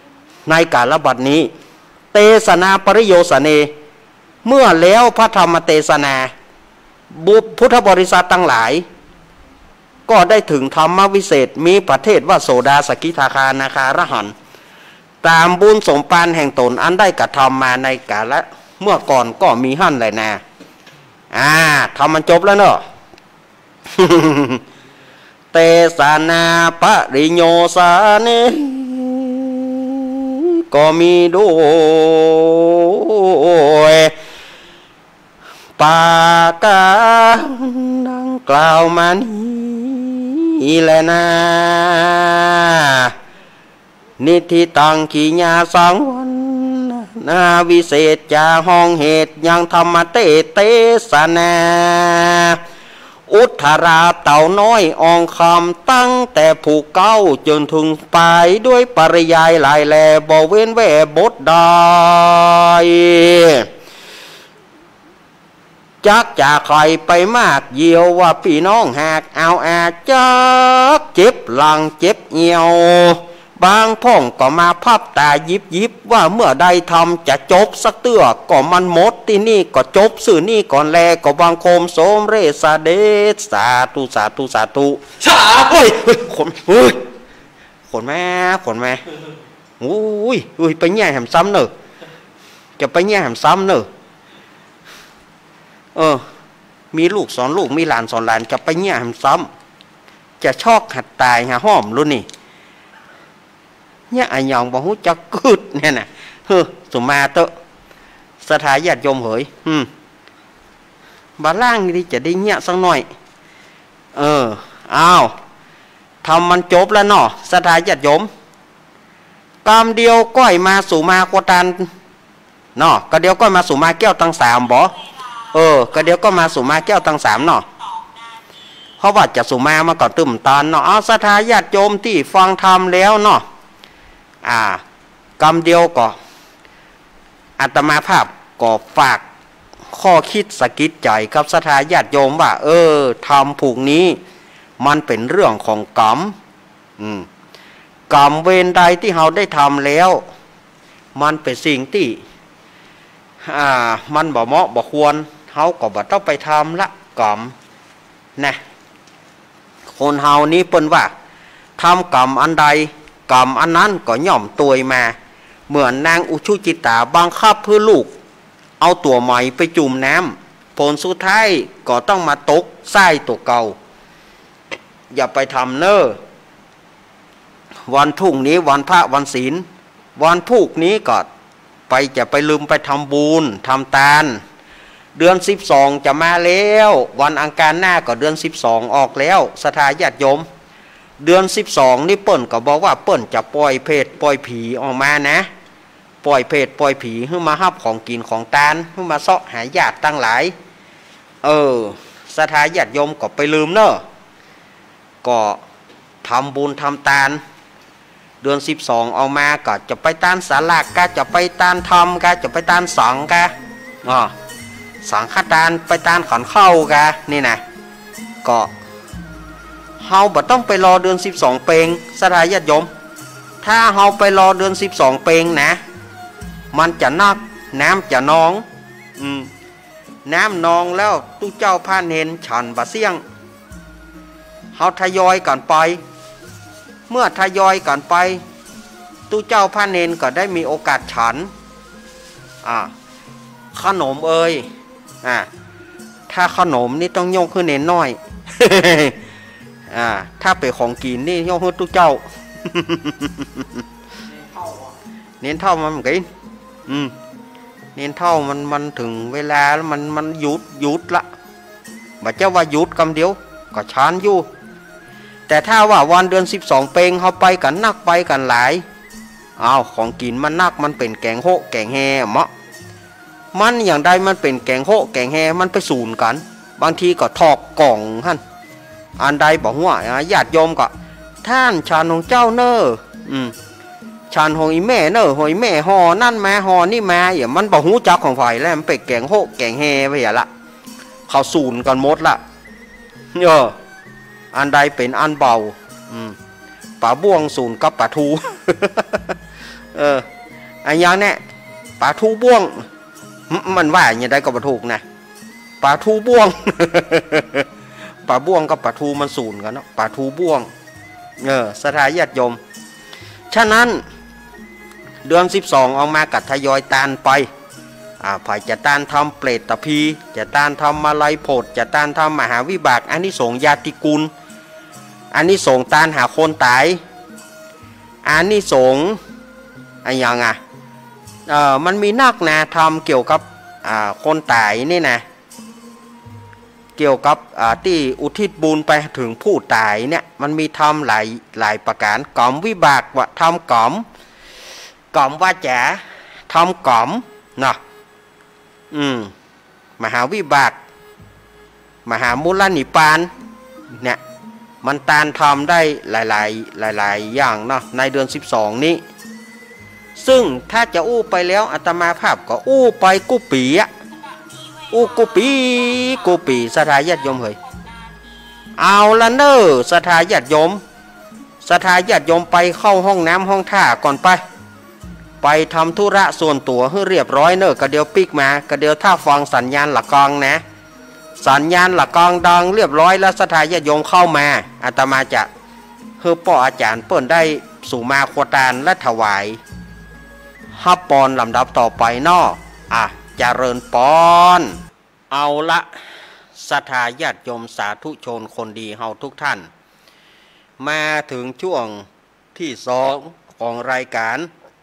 ในกาลบัดนี้เตสนาปริโยสเนเมื่อแล้วพระธรรมเทศนาบุพุทธบริษัททั้งหลายก็ได้ถึงธรรมวิเศษมีประเทศว่าโสดาสกิทาคานาคารหันตามบุญสมปานแห่งตนอันได้กระทำมาในกาละเมื่อก่อนก็มีหั่นเลยนะทำมันจบแล้วเนอะ เตสนาปริโยสาเนก็มีด้วยปากาดังกล่าวมานี้แหละนะนิธิตังขีญาสังวันนาวิเศษจาห้องเหตุยังธรรมเตสนาอุทธราเต่าน้อยอองคำตั้งแต่ผูกเก้าจนถึงปลายด้วยปริยายหลายแลบ่เว้นแว่บทใดจักจากใครไปมากเยียวว่าพี่น้องหากเอาอาจักเจ็บหลังเจ็บเหี่ยวบางพ่องก็มาพับตายิบว่าเมื่อใดทำจะจบสักเตื้อก็มันหมดที่นี่ก็จบสื่อนี่ก่อนแลก็บางโคมโสมเรสาเดชสาธุสาธุสาธุสาเฮ้ยขนแม่อุ้ยไปแย่แหมซ้ำเนอะจะไปแย่แหมซ้ำเนอะมีลูกสอนลูกมีหลานสอนหลานจะไปแย่แหมซ้ำจะชอกหัดตายหาห้อมรุ่นนี่เนี่ยไอ้ยองบอกหูจักกึดเนี่ยนะสุมาเตอะสถาญาติโยมเหยบาล่างนี่จะได้เงี้ยสักหน่อยอ้าวทำมันจบแล้วเนาะสถาญาติโยมกามเดียวก้อยมาสู่มาโคตันเนาะก็เดียวก้อยมาสู่มาแก้วตั้งสามบ่ก็เดียวก็มาสู่มาแก้วตั้งสามเนาะเพราะว่าจะสู่มาก่อนตึมตอนเนาะเอาสถาญาติโยมที่ฟังธรรมแล้วเนาะกรรมเดียวก็อาตมาภาพก็ฝากข้อคิดสะกิดใจกับศรัทธาญาติโยมว่าทำผูกนี้มันเป็นเรื่องของกรรมกรรมเวรใดที่เราได้ทำแล้วมันเป็นสิ่งที่มันบ่เหมาะบ่ควรเขาก็บ่ต้องไปทำละกรรมนะคนเฮานี้เปิ้นว่าทำกรรมอันใดกรรมอันนั้นก็ย่อมตัวมาเหมือนนางอุชุจิตาบังคับเพื่อลูกเอาตัวใหม่ไปจุ่มน้ำผลสุดท้ายก็ต้องมาตกไส้ตัวเก่าอย่าไปทำเน้อวันทุ่งนี้วันพระวันศีลวันพุกนี้ก็จะไปลืมไปทำบุญทำทานเดือน12จะมาแล้ววันอังคารหน้าก็เดือน12ออกแล้วศรัทธาญาติโยมเดือน12นี่เปิ้นก็บอกว่าเปิ้นจะปล่อยเพศปล่อยผีออกมานะปล่อยเพศปล่อยผีให้มาฮับของกินของทานให้มาเสาะหาญาติตั้งหลายศรัทธาญาติโยมก็ไปลืมเนอะก็ทำบุญทำทานเดือน12เอามาก็จะไปตานศาลากะจะไปตานธรรมกะจะไปตานสังกะสังฆทานไปตานขันเข้ากะนี่นะก็เฮาบ่ต้องไปรอเดือน12เปงศรัทธาญาติโยมถ้าเฮาไปรอเดือน12เปงนะมันจะนักน้ำจะนองน้ำนองแล้วตู้เจ้าพานเห็นฉันบะเสี่ยงเฮาทยอยกันไปเมื่อทยอยกันไปตู้เจ้าพานเห็นก็ได้มีโอกาสฉันขนมถ้าขนมนี่ต้องยกขึ้นเน้นน้อยถ้าเป็นของกินนี่ยกให้ตู้เจ้าเน้นเท่ามันกินเน้นเท่ามันถึงเวลาแล้วมันหยุดละบ่เจ้าว่าหยุดคำเดียวก็ชานอยู่แต่ถ้าว่าวันเดือน12เปงเขาไปกันนักไปกันหลายของกินมันนักมันเป็นแกงโฮแกงแฮมะมันอย่างใดมันเป็นแกงโฮแกงแฮมันไปสูนกันบางทีก็ทอกกล่องท่านอันใดบอกว่าญาติโยมก็ท่านชานของเจ้าเนอชานของอีแม่เนอหอยแม่ห่อนั่นมาห่อนี่มาอย่างมันบอกหูจักของฝ่ายแล้วมันเป็นแกงโฮแกงแฮไปอย่างละเขาสูนกันหมดละอันใดเป็นอันเบาป่าบ่วงสูนกับป่าทูไอ้ยังเนี่ยปลาทูบ่วงมันว่าอย่างไรก็ปลาถูกนะปลาทูบ่วง ปลาบ่วงกับปลาทูมันสูนกันเนาะปลาทูบ่วงสถาญาติโยมฉะนั้นเดือน12ออกมากัดทยอยตานไปฝ่ายจะตานทำเปรตตะพีจะตานทำมาลัยโพดจะตานทำมหาวิบากอันนี้สงญาติกุลอันนี้สงตานหาคนตายอันนี้สงอะไรอย่างมันมีนักนะทำเกี่ยวกับคนตายนี่นะเกี่ยวกับที่อุทิศบุญไปถึงผู้ตายเนี่ยมันมีทำหลายประการกล่อมวิบากว่าทำกล่อมว่าจ๋าทำกล่อมเนาะมหาวิบากมหามุลนิปานเนี่ยมันตานทำได้หลายอย่างเนาะในเดือน12นี้ซึ่งถ้าจะอู้ไปแล้วอาตมาภาพก็อู้ไปกุปีกุปีสถาญาติโยมเฮ้ยเอาละเนอสถาญาติโยมไปเข้าห้องน้ำห้องท่าก่อนไปทำธุระส่วนตัวให้เรียบร้อยเนอะกระเดียวปิกมากระเดียวถ้าฟังสัญญาณหลักกองนะสัญญาณหลักกองดังเรียบร้อยแล้วสถาญาติโยมเข้ามาอาตมาจะให้พ่ออาจารย์เปิ่นได้สู่มาควตานและถวายฮับปอนลำดับต่อไปเนาะเจริญปอนเอาละศรัทธาญาติโยมสาธุชนคนดีเฮาทุกท่านมาถึงช่วงที่2ของรายการ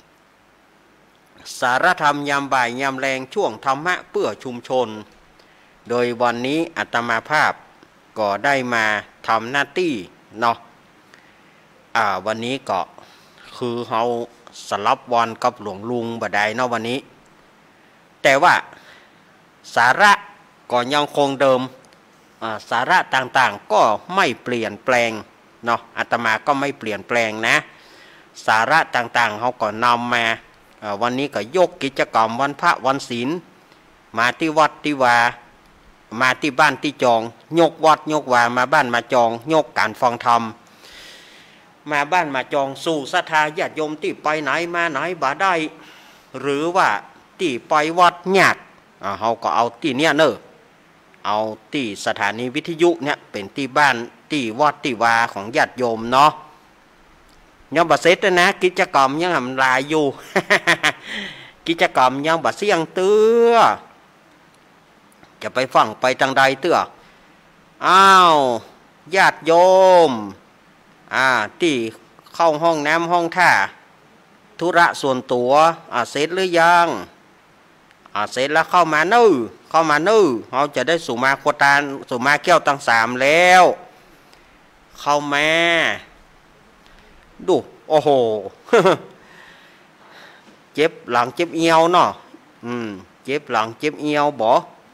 สารธรรมยามบ่ายยามแรงช่วงธรรมะเพื่อชุมชนโดยวันนี้อาตมาภาพก็ได้มาทำหน้าที่เนาะวันนี้ก็คือเฮาสลับวันกับหลวงลุงบ่ได้เนาะวันนี้แต่ว่าสาระก็ยังคงเดิมสาระต่างๆก็ไม่เปลี่ยนแปลงเนาะอาตมาก็ไม่เปลี่ยนแปลงนะสาระต่างๆเขาก็นำมาวันนี้ก็ยกกิจกรรมวันพระวันศีลมาที่วัดที่วามาที่บ้านที่จองยกวัดยกวามาบ้านมาจองยกการฟังธรรมมาบ้านมาจองสู่ศรัทธาญาติโยมที่ไปไหนมาไหนบ่ได้หรือว่าที่ไปวัดญาติเขาก็เอาที่เนี้ยเนอะเอาที่สถานีวิทยุเนี่ยเป็นที่บ้านที่วัดที่วาของญาติโยมเนาะยังบ่เสร็จนะกิจกรรมยังทำลายอยู่ กิจกรรมยังบ่เสี่ยงเตื้อจะไปฟังไปทางใดเตื้ออ้าวญาติโยมที่เข้าห้องน้ำห้องท่าธุระส่วนตัวเสร็จหรือยังเสร็จแล้วเข้ามานู่เราจะได้สู่มาโคตานสู่มาแก้วตั้ง3แล้วเข้ามาดูโอ้โห เจ็บหลังเจ็บเอวเนาะเจ็บหลังเจ็บเอวบ่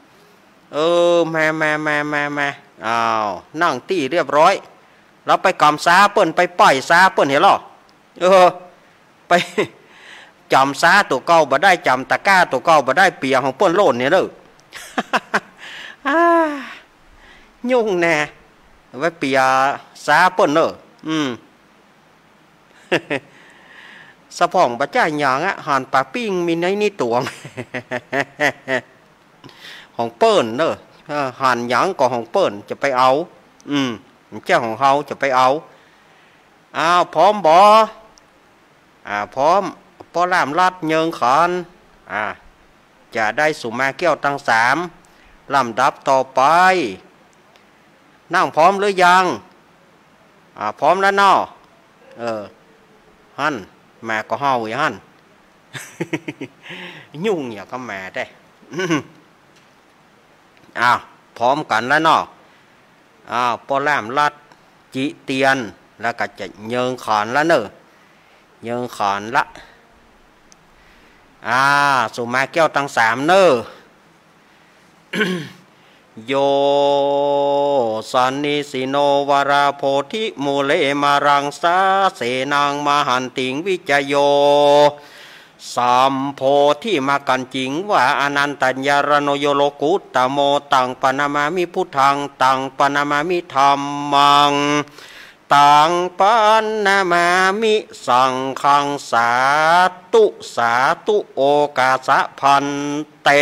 มาอ้าวนั่งตี้เรียบร้อยเราไปกำซาเปิ้นไปปล่อยซาเปิ้นเห็นหรอไปจำซาตัวเก่าบ่ได้จำตะก้าตัวเก่าบ่ได้เปียของเปิ้นโลดเนี่ยเด้อยุ่งแน่ไว้เปียซาเปิ้นเด้อสะพองบะจ่ายหยางหันปลาปิ้งมีในนี่ตวง ของเปิ้นเนอะหันหยางก็ของเปิ้นจะไปเอาเจ้าของเขาจะไปเอาพร้อมบ่พร้อมพอล่ามลัดเยิงขอนจะได้สุมาแก้วตั้ง3ลำดับต่อไปนั่งพร้อมหรือยังพร้อมแล้วเนาะฮั่นแม่ก็เฮาอย่างฮั่น ยุ่งอย่าก็แม่ได้ พร้อมกันแล้วเนาะพอล่ามลัดจิเตียนแล้วก็จะเยิงขอนแล้วเนอะเยิงขอนละสุมาแก้วตั้ง3เนอะ โยสันนิสิโนวราโพธิมูเลมารังสาเสนังมหันติงวิจโยสัมโพธิมากันจริงว่าอนันตัญญารโนโยโลกุตตโมตังปนามามิพุทธังตังปนามามิธรรมังตังปันนามามิสังขังสาตุโอกาสะพันเต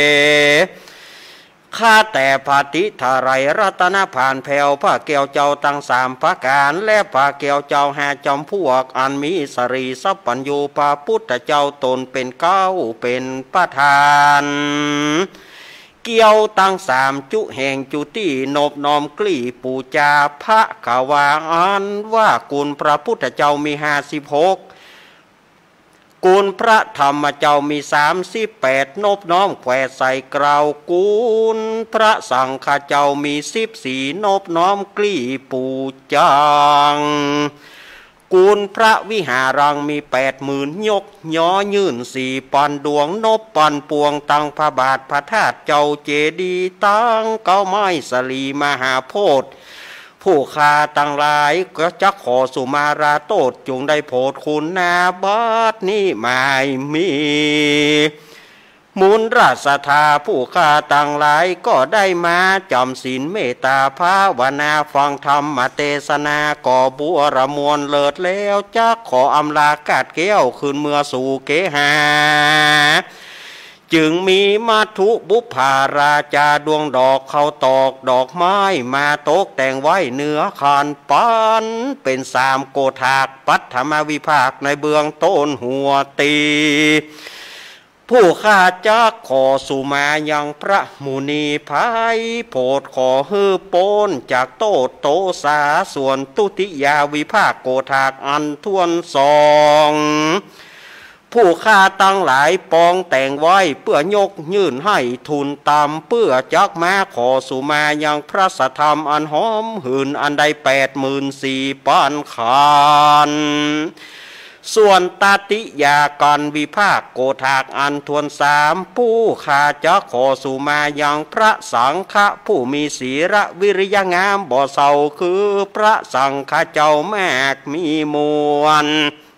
ข้าแต่พาติทาไรรัตนผ่านแผ่วพระเกี่ยวเจ้าตั้งสามประการและพระเกี่ยวเจ้าหาจอมพวกอันมีสรีสัพพัญญูพระพุทธเจ้าตนเป็นเก้าเป็นประธานเกี่ยวตั้งสามจุแห่งจุตินบน้อมกลี่ปูจาพระขาวาอันว่ากุลพระพุทธเจ้ามี56กุลพระธรรมเจ้ามี38นบน้อมแขวใส่กราวกุลพระสังฆเจ้ามี14นบน้อมกลี่ปูจังกุลพระวิหารังมี80,000ยกย้อยื่น4ปันดวงนบปันปวงตั้งพระบาทพระธาตุเจ้าเจดีย์ตั้งเก้าไม้สลีมหาโพธิ์ผู้ข้าตั้งหลายก็จะขอสุมาราโตษจงได้โปรดคุณนาบัดนี้ไม่มีมูลราชธาผู้ข้าตั้งหลายก็ได้มาจำศีลเมตตาภาวนาฟังธรรมเทศนาก่อบัวระมวลเลิศแล้วจะขออำลากาดแก้วคืนเมื่อสู่เกหาจึงมีมัทุบุพาราชาดวงดอกเขาตอกดอกไม้มาตกแต่งไว้เนื้อคานปันเป็น3โกธากปัทมวิภาคในเบื้องต้นหัวตีผู้ข้าจักขอสุมายังพระมุนีภัยโปรดขอฮือโปนจากโตโตสาส่วนตุติยาวิภาคโกธากอันทวนสองผู้ข้าตั้งหลายปองแต่งไว้เพื่อยกยื่นให้ทุนตามเพื่อจักมาขอสุมายังพระสัทธรรมอันหอมหืนอันใด84,000ปานคานส่วนตติยาการวิภาคโกธากอันทวน3ผู้ข้าจะขอสุมายังพระสังฆผู้มีศีลวิริยงามบ่เศร้าคือพระสังฆเจ้าแมกมีมวล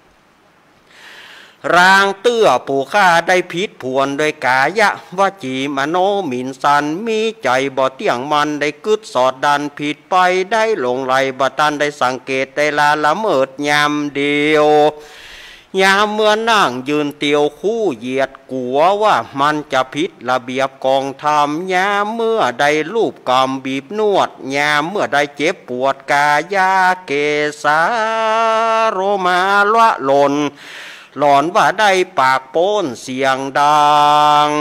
ร่างเตื้อผู้ข้าได้ผิดผวนโดยกายะวจีมโนมินสันมีใจบ่เที่ยงมันได้กึดสอดดันผิดไปได้หลงไหลบ่ตันได้สังเกตได้ละเมิดยามเดียวยามเมื่อนั่งยืนเตียวคู่เหยียดกัวว่ามันจะผิดระเบียบกองธรรมยามเมื่อได้ลูบกำบีบนวดยามเมื่อได้เจ็บปวดกายาเกสาโรมาละหล่นหลอนว่าได้ปากโป้นเสียงดัง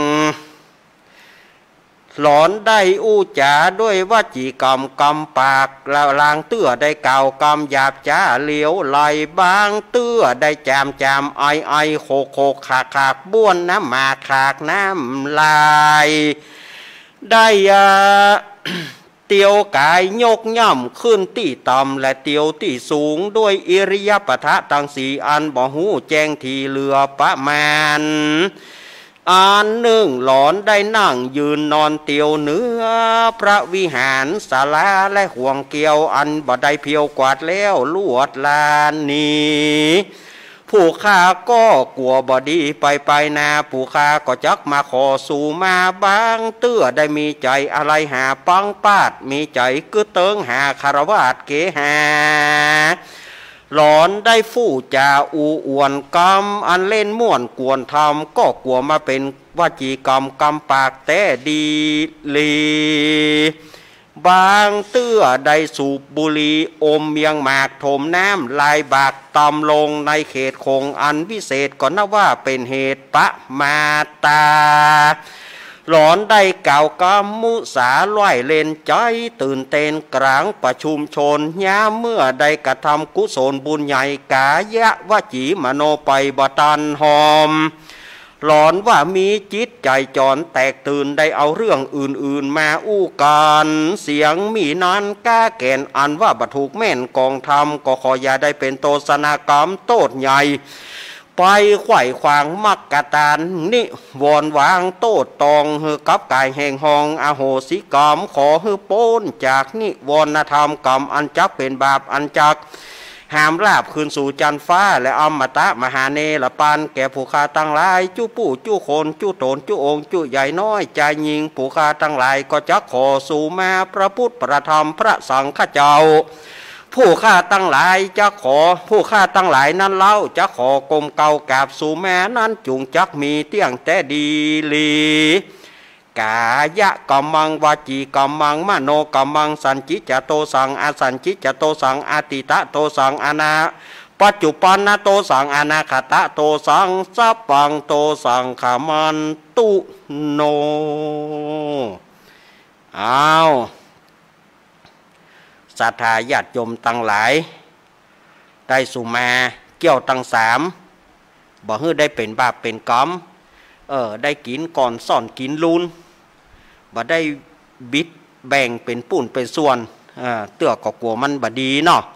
หลอนได้อู้จาด้วยวจีกรรมกำปากลางเตื้อได้เก่ากำหยาบจ้าเหลียวไหลบางเตื้อได้จามไอโคขากบ้วนน้ำมาขากน้ำลายได้เตียวกายยกย่ำขึ้นที่ต่ำและเตียวที่สูงด้วยอิริยาปถะตั้ง4อันบ่หูแจ้งทีเหลือประมาณอันหนึ่งหลอนได้นั่งยืนนอนเตียวเนื้อพระวิหารศาลาและห่วงเกี่ยวอันบ่ได้เพียวกวาดแล้วลวดลานนี้ผู้ข้าก็กลัวบดีไปนาผู้ข้าก็จักมาขอสู่มาบางเตื้อได้มีใจอะไรหาปังปาดมีใจกึเติงหาคารวาสเกหาหลอนได้ฟู่จาอูอวนกรรมอันเล่นม่วนกวนทำก็กลัวมาเป็นวจีกรรมกำปากแต่ดีลีบางเตื้อได้สูบบุหรี่อมเมียงหมากถมน้ำลายบากตำลงในเขตคงอันวิเศษก็นับว่าเป็นเหตุปะมาตาหลอนได้เก่ากรรมมุสาล่อยเล่นใจตื่นเต้นกลางประชุมชนยามเมื่อได้กระทำกุศลบุญใหญ่กายะวจีมโนไปบตันหอมหลอนว่ามีจิตใจจรแตกตื่นได้เอาเรื่องอื่นๆมาอู้กันเสียงมีนั้นก้าแก่นอันว่าบัถูกแม่นกองธรรมก็ขออย่าได้เป็นโตสนากรรมโตดใหญ่ไปไขว่ขวางมักกะตานนิวรวางโตดตองเฮือกับกายแห่งห้องอโหสิกรรมขอฮือโป้นจากนิวรณธรรมกรรมอันจักเป็นบาปอันจักหามลาบคืนสู่จันฟ้าและอมตะมหาเนรปันแก่ผู้ข้าตั้งหลายจู้ปู่จู้คนจู้โตนจู้องจู้ใหญ่น้อยใจยิงผู้ข้าตั้งหลายก็จักขอสู่มาพระพุทธพระธรรมพระสังฆเจ้าผู้ข้าตั้งหลายจะขอผู้ข้าตั้งหลายนั้นเล่าจะขอกรมเก่ากราบสู่แม่นั้นจุงจักมีเตี้ยงแต่ดีลีกายะกัมมังวาจีกัมมังมโนกัมมังสันจิจโตสังอสันจิจโตสังอติตะโตสังอนาปัจจุปันนโตสังอนาคตะโตสังสัพพังโตสังขามันตุโนเอาศรัทธาญาติโยมตั้งหลายได้สุมาเกี่ยวตั้งสามบอกให้ได้เป็นบาปเป็นกรรมได้กินก่อนซ่อนกินลุนบ่ได้บิดแบ่งเป็นปุ่นเป็นส่วนเตื้อก็กลัวมันบ่ดีเนาะ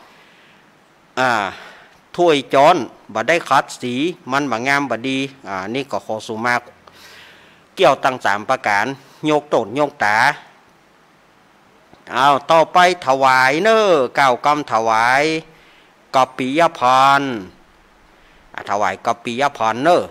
ถ้วยจอนบ่ได้คัดสีมันบ่งามบ่ดีนี่ก็ขอสุมาเกี่ยวตั้งสามประการโยกต้นโยกตาเอาต่อไปถวายเนอเก้ากรรมถวายกปิยพรถวายกปิยพรเนอ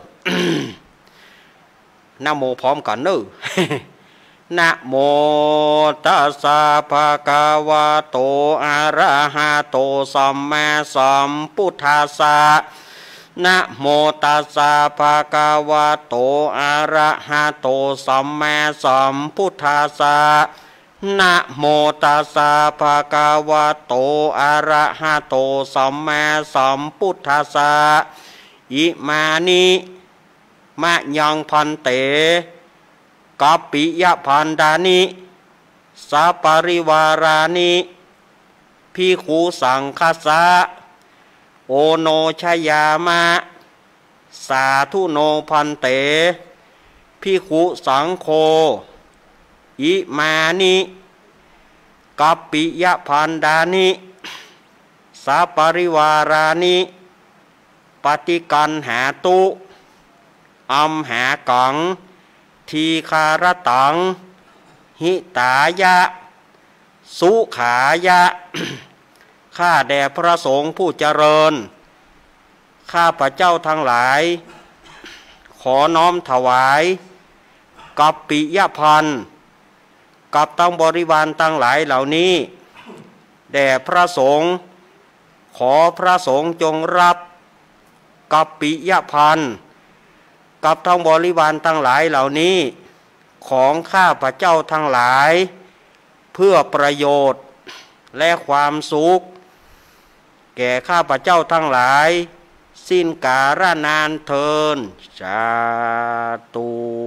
นะโมพร้อมกันเนอ นะโมตัสสะภะคะวะโตอะระหะโตสัมมาสัมพุทธัสสะนะโมตัสสะภะคะวะโตอะระหะโตสัมมาสัมพุทธัสสะนะโมตัสสะภะคะวะโตอะระหะโตสัมมาสัมพุทธัสสะอิมานิมะยังพันเตกัปปิยพันดานิสัปปริวารานิภิกขุสังคัสสะโอโนชยามะสาธุโนพันเตภิกขุสังโฆอิมานิกัปปิยพันดานิสัปปริวารานิปฏิกันหาตุอัมหากังทีคารตังหิตายะสุขายะ ข้าแด่พระสงฆ์ผู้เจริญข้าพระเจ้าทั้งหลายขอน้อมถวายกัปปิยพันธ์กับตั้งบริวารตั้งหลายเหล่านี้แด่พระสงฆ์ขอพระสงฆ์จงรับกัปปิยพันธ์กับทั้งบริวารทั้งหลายเหล่านี้ของข้าพระเจ้าทั้งหลายเพื่อประโยชน์และความสุขแก่ข้าพระเจ้าทั้งหลายสิ้นกาลนานเทินสาธุ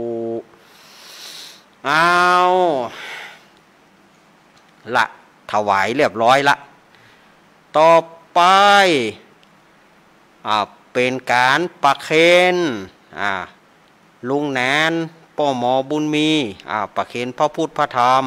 เอาละถวายเรียบร้อยละต่อไปเป็นการประเคนลุงแนนป้อหมอบุญมีประเคนพระพุทธพระธรรม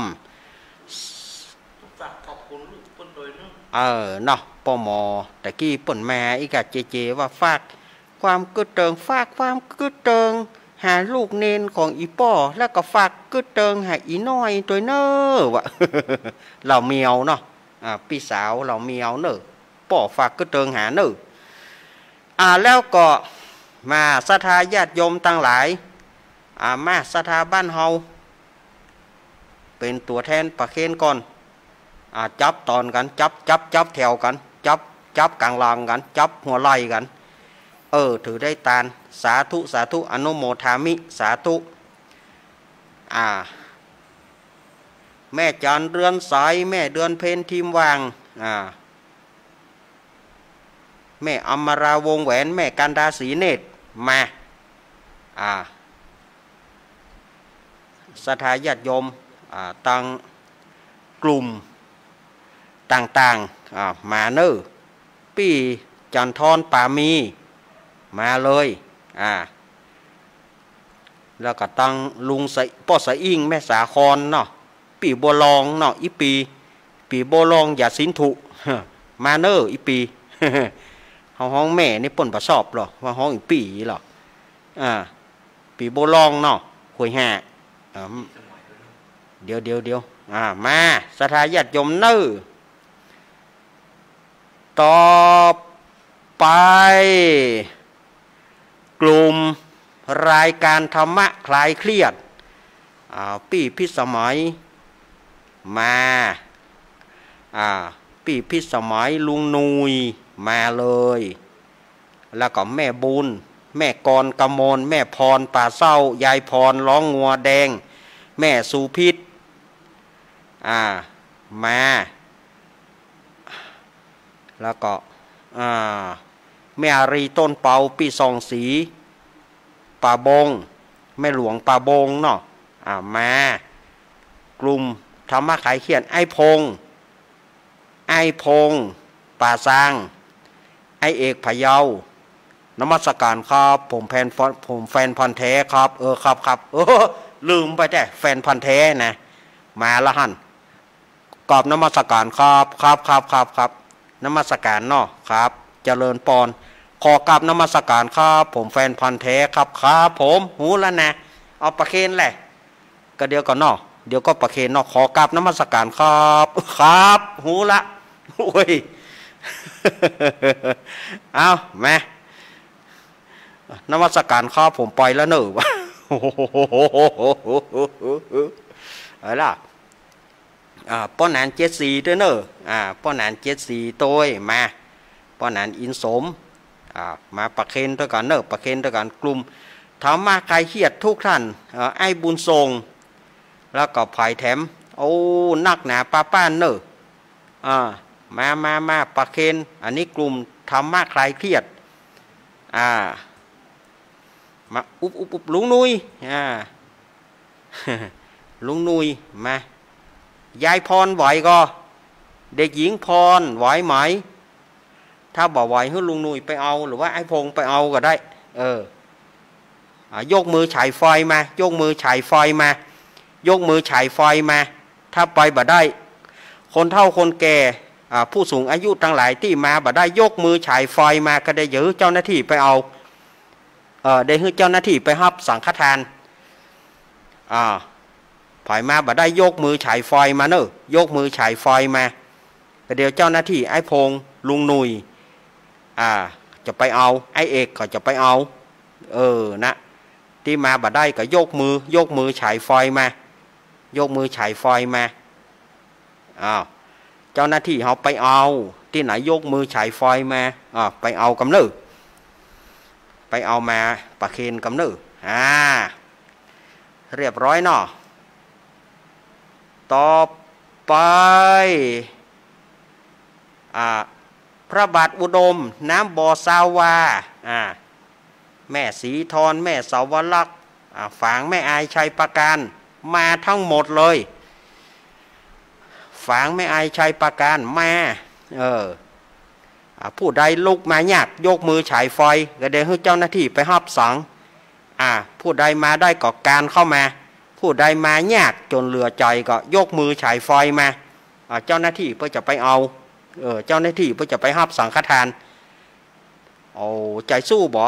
ขอบคุณลูกเปิ้นโดยเนาะป้อหมอตะกี้เปิ้นแม่อีกะเจว่าฝากความกึดเติงฝากความกึดเติงหาลูกเนนของอีป้อแล้วก็ฝากกึดเติงหาอีน้อยตัวเนอวะ เราเมียวเนาะพี่สาวเราเมียวเนอป้อฝากกึดเติงหาเนอแล้วก็มาศรัทธาญาติโยมตั้งหลายมาศรัทธาบ้านเฮาเป็นตัวแทนประเคนก่อนจับตอนกันจับแถวกันจับกลางลางกันจับหัวไหล่กันถือได้ตาลสาธุสาธุอนุโมทามิสาธุแม่จันเรือนสายแม่เดือนเพนทีมวางแม่อมราวงแหวนแม่กันดาศรีเนตรมาศรัทธาญาติโยมตั้งกลุ่มต่างๆมาเนอปี่จันทรป่ามีมาเลยแล้วก็ตั้งลุงป้อสะอิ่งแม่สาครเนาะปี่บัวลองเนาะอีปีบัวลองอย่าสินถุมาเนออีปี ห้องแม่นี่ป่นประสอบหรอว่าห้องอีปีหรอปีบัวลองเนาะคุยแห่เดี๋ยวมาศรัทธาญาติโยมเนอต่อไปกลุ่มรายการธรรมะคลายเครียดปีพิสมัยมาปีปีพิสมัยลุงนุยมาเลยแล้วก็แม่บุญแม่กรกมลแม่พรป่าเศร้ายายพรร้องงัวแดงแม่สุพิษมาแล้วก็แม่อารีต้นเปาปีซองสีป่าบงแม่หลวงป่าบงเนาะมากลุ่มธรรมะขายเขียนไอ้พงป่าซางไอเอกพะเยานมัสการครับผมแฟนพันธุ์แท้ครับครับลืมไปแต่แฟนพันธุ์แท้นะมาละหันกอบนมัสการครับนมัสการเนาะครับเจริญปอนขอกราบนมัสการครับผมแฟนพันธุ์แท้ครับผมหูแล้วนะเอาประเคนแหละก็เดี๋ยวก่อนเนาะเดี๋ยวก็ประเคนเนาะขอกราบนมัสการครับหูละโอ้ยเอาแม่นมัสการข้าผมไปแล้วเนอะอะไรล่ะป้อนนาน74ด้วยเนอะป้อนนาน74ตัวมาป้อนนานอินสมมาประเคนด้วยกันเนอะประเคนด้วยกันกลุ่มถามมาใครเครียดทุกท่านไอ้บุญทรงแล้วก็ภายแถมโอ้นักหนาป้าเนอะมาประเคนอันนี้กลุ่มธรรมะคลายเครียดมาอุบลุงนุยลุงนุยมายายพรไหวก็เด็กหญิงพรไหวไหมถ้าบอกไหวให้ลุงนุยไปเอาหรือว่าไอ้พงไปเอาก็ได้ยกมือฉายไฟมายกมือฉายไฟมายกมือฉายไฟมาถ้าไปบ่ได้คนเฒ่าคนแก่ผู้สูงอายุทั้งหลายที่มาบ่ได้ยกมือฉายไฟมาก็ได้ยื้อเจ้าหน้าที่ไปเอาได้ให้เจ้าหน้าที่ไปรับสังฆทานผ่ายมาบ่ได้ยกมือฉายไฟมาเนอะยกมือฉายไฟมาก็เดี๋ยวเจ้าหน้าที่ไอ้พงลุงหนุยจะไปเอาไอ้เอกก็จะไปเอานะที่มาบ่ได้ก็ยกมือฉายไฟมายกมือฉายไฟมาเจ้าหน้าที่เขาไปเอาที่ไหนยกมือฉายไฟมาไปเอากำเนิดไปเอามาประเคนกำเนิดเรียบร้อยเนาะต่อไปพระบาทอุดมน้ำบ่อสาวาแม่ศรีธรแม่สาวลักษณ์ฝางแม่อายชัยประการมาทั้งหมดเลยฝางแม่อายชัยประการมาผู้ใดลุกมายากยกมือฉายไฟก็เดี๋ยวให้เจ้าหน้าที่ไปรับสังผู้ใดมาได้ก็การเข้ามาผู้ใดมายากจนเหลือใจก็ยกมือฉายไฟมาเจ้าหน้าที่เพื่อจะไปเอาเจ้าหน้าที่เพื่อจะไปรับสังฆทานใจสู้บ่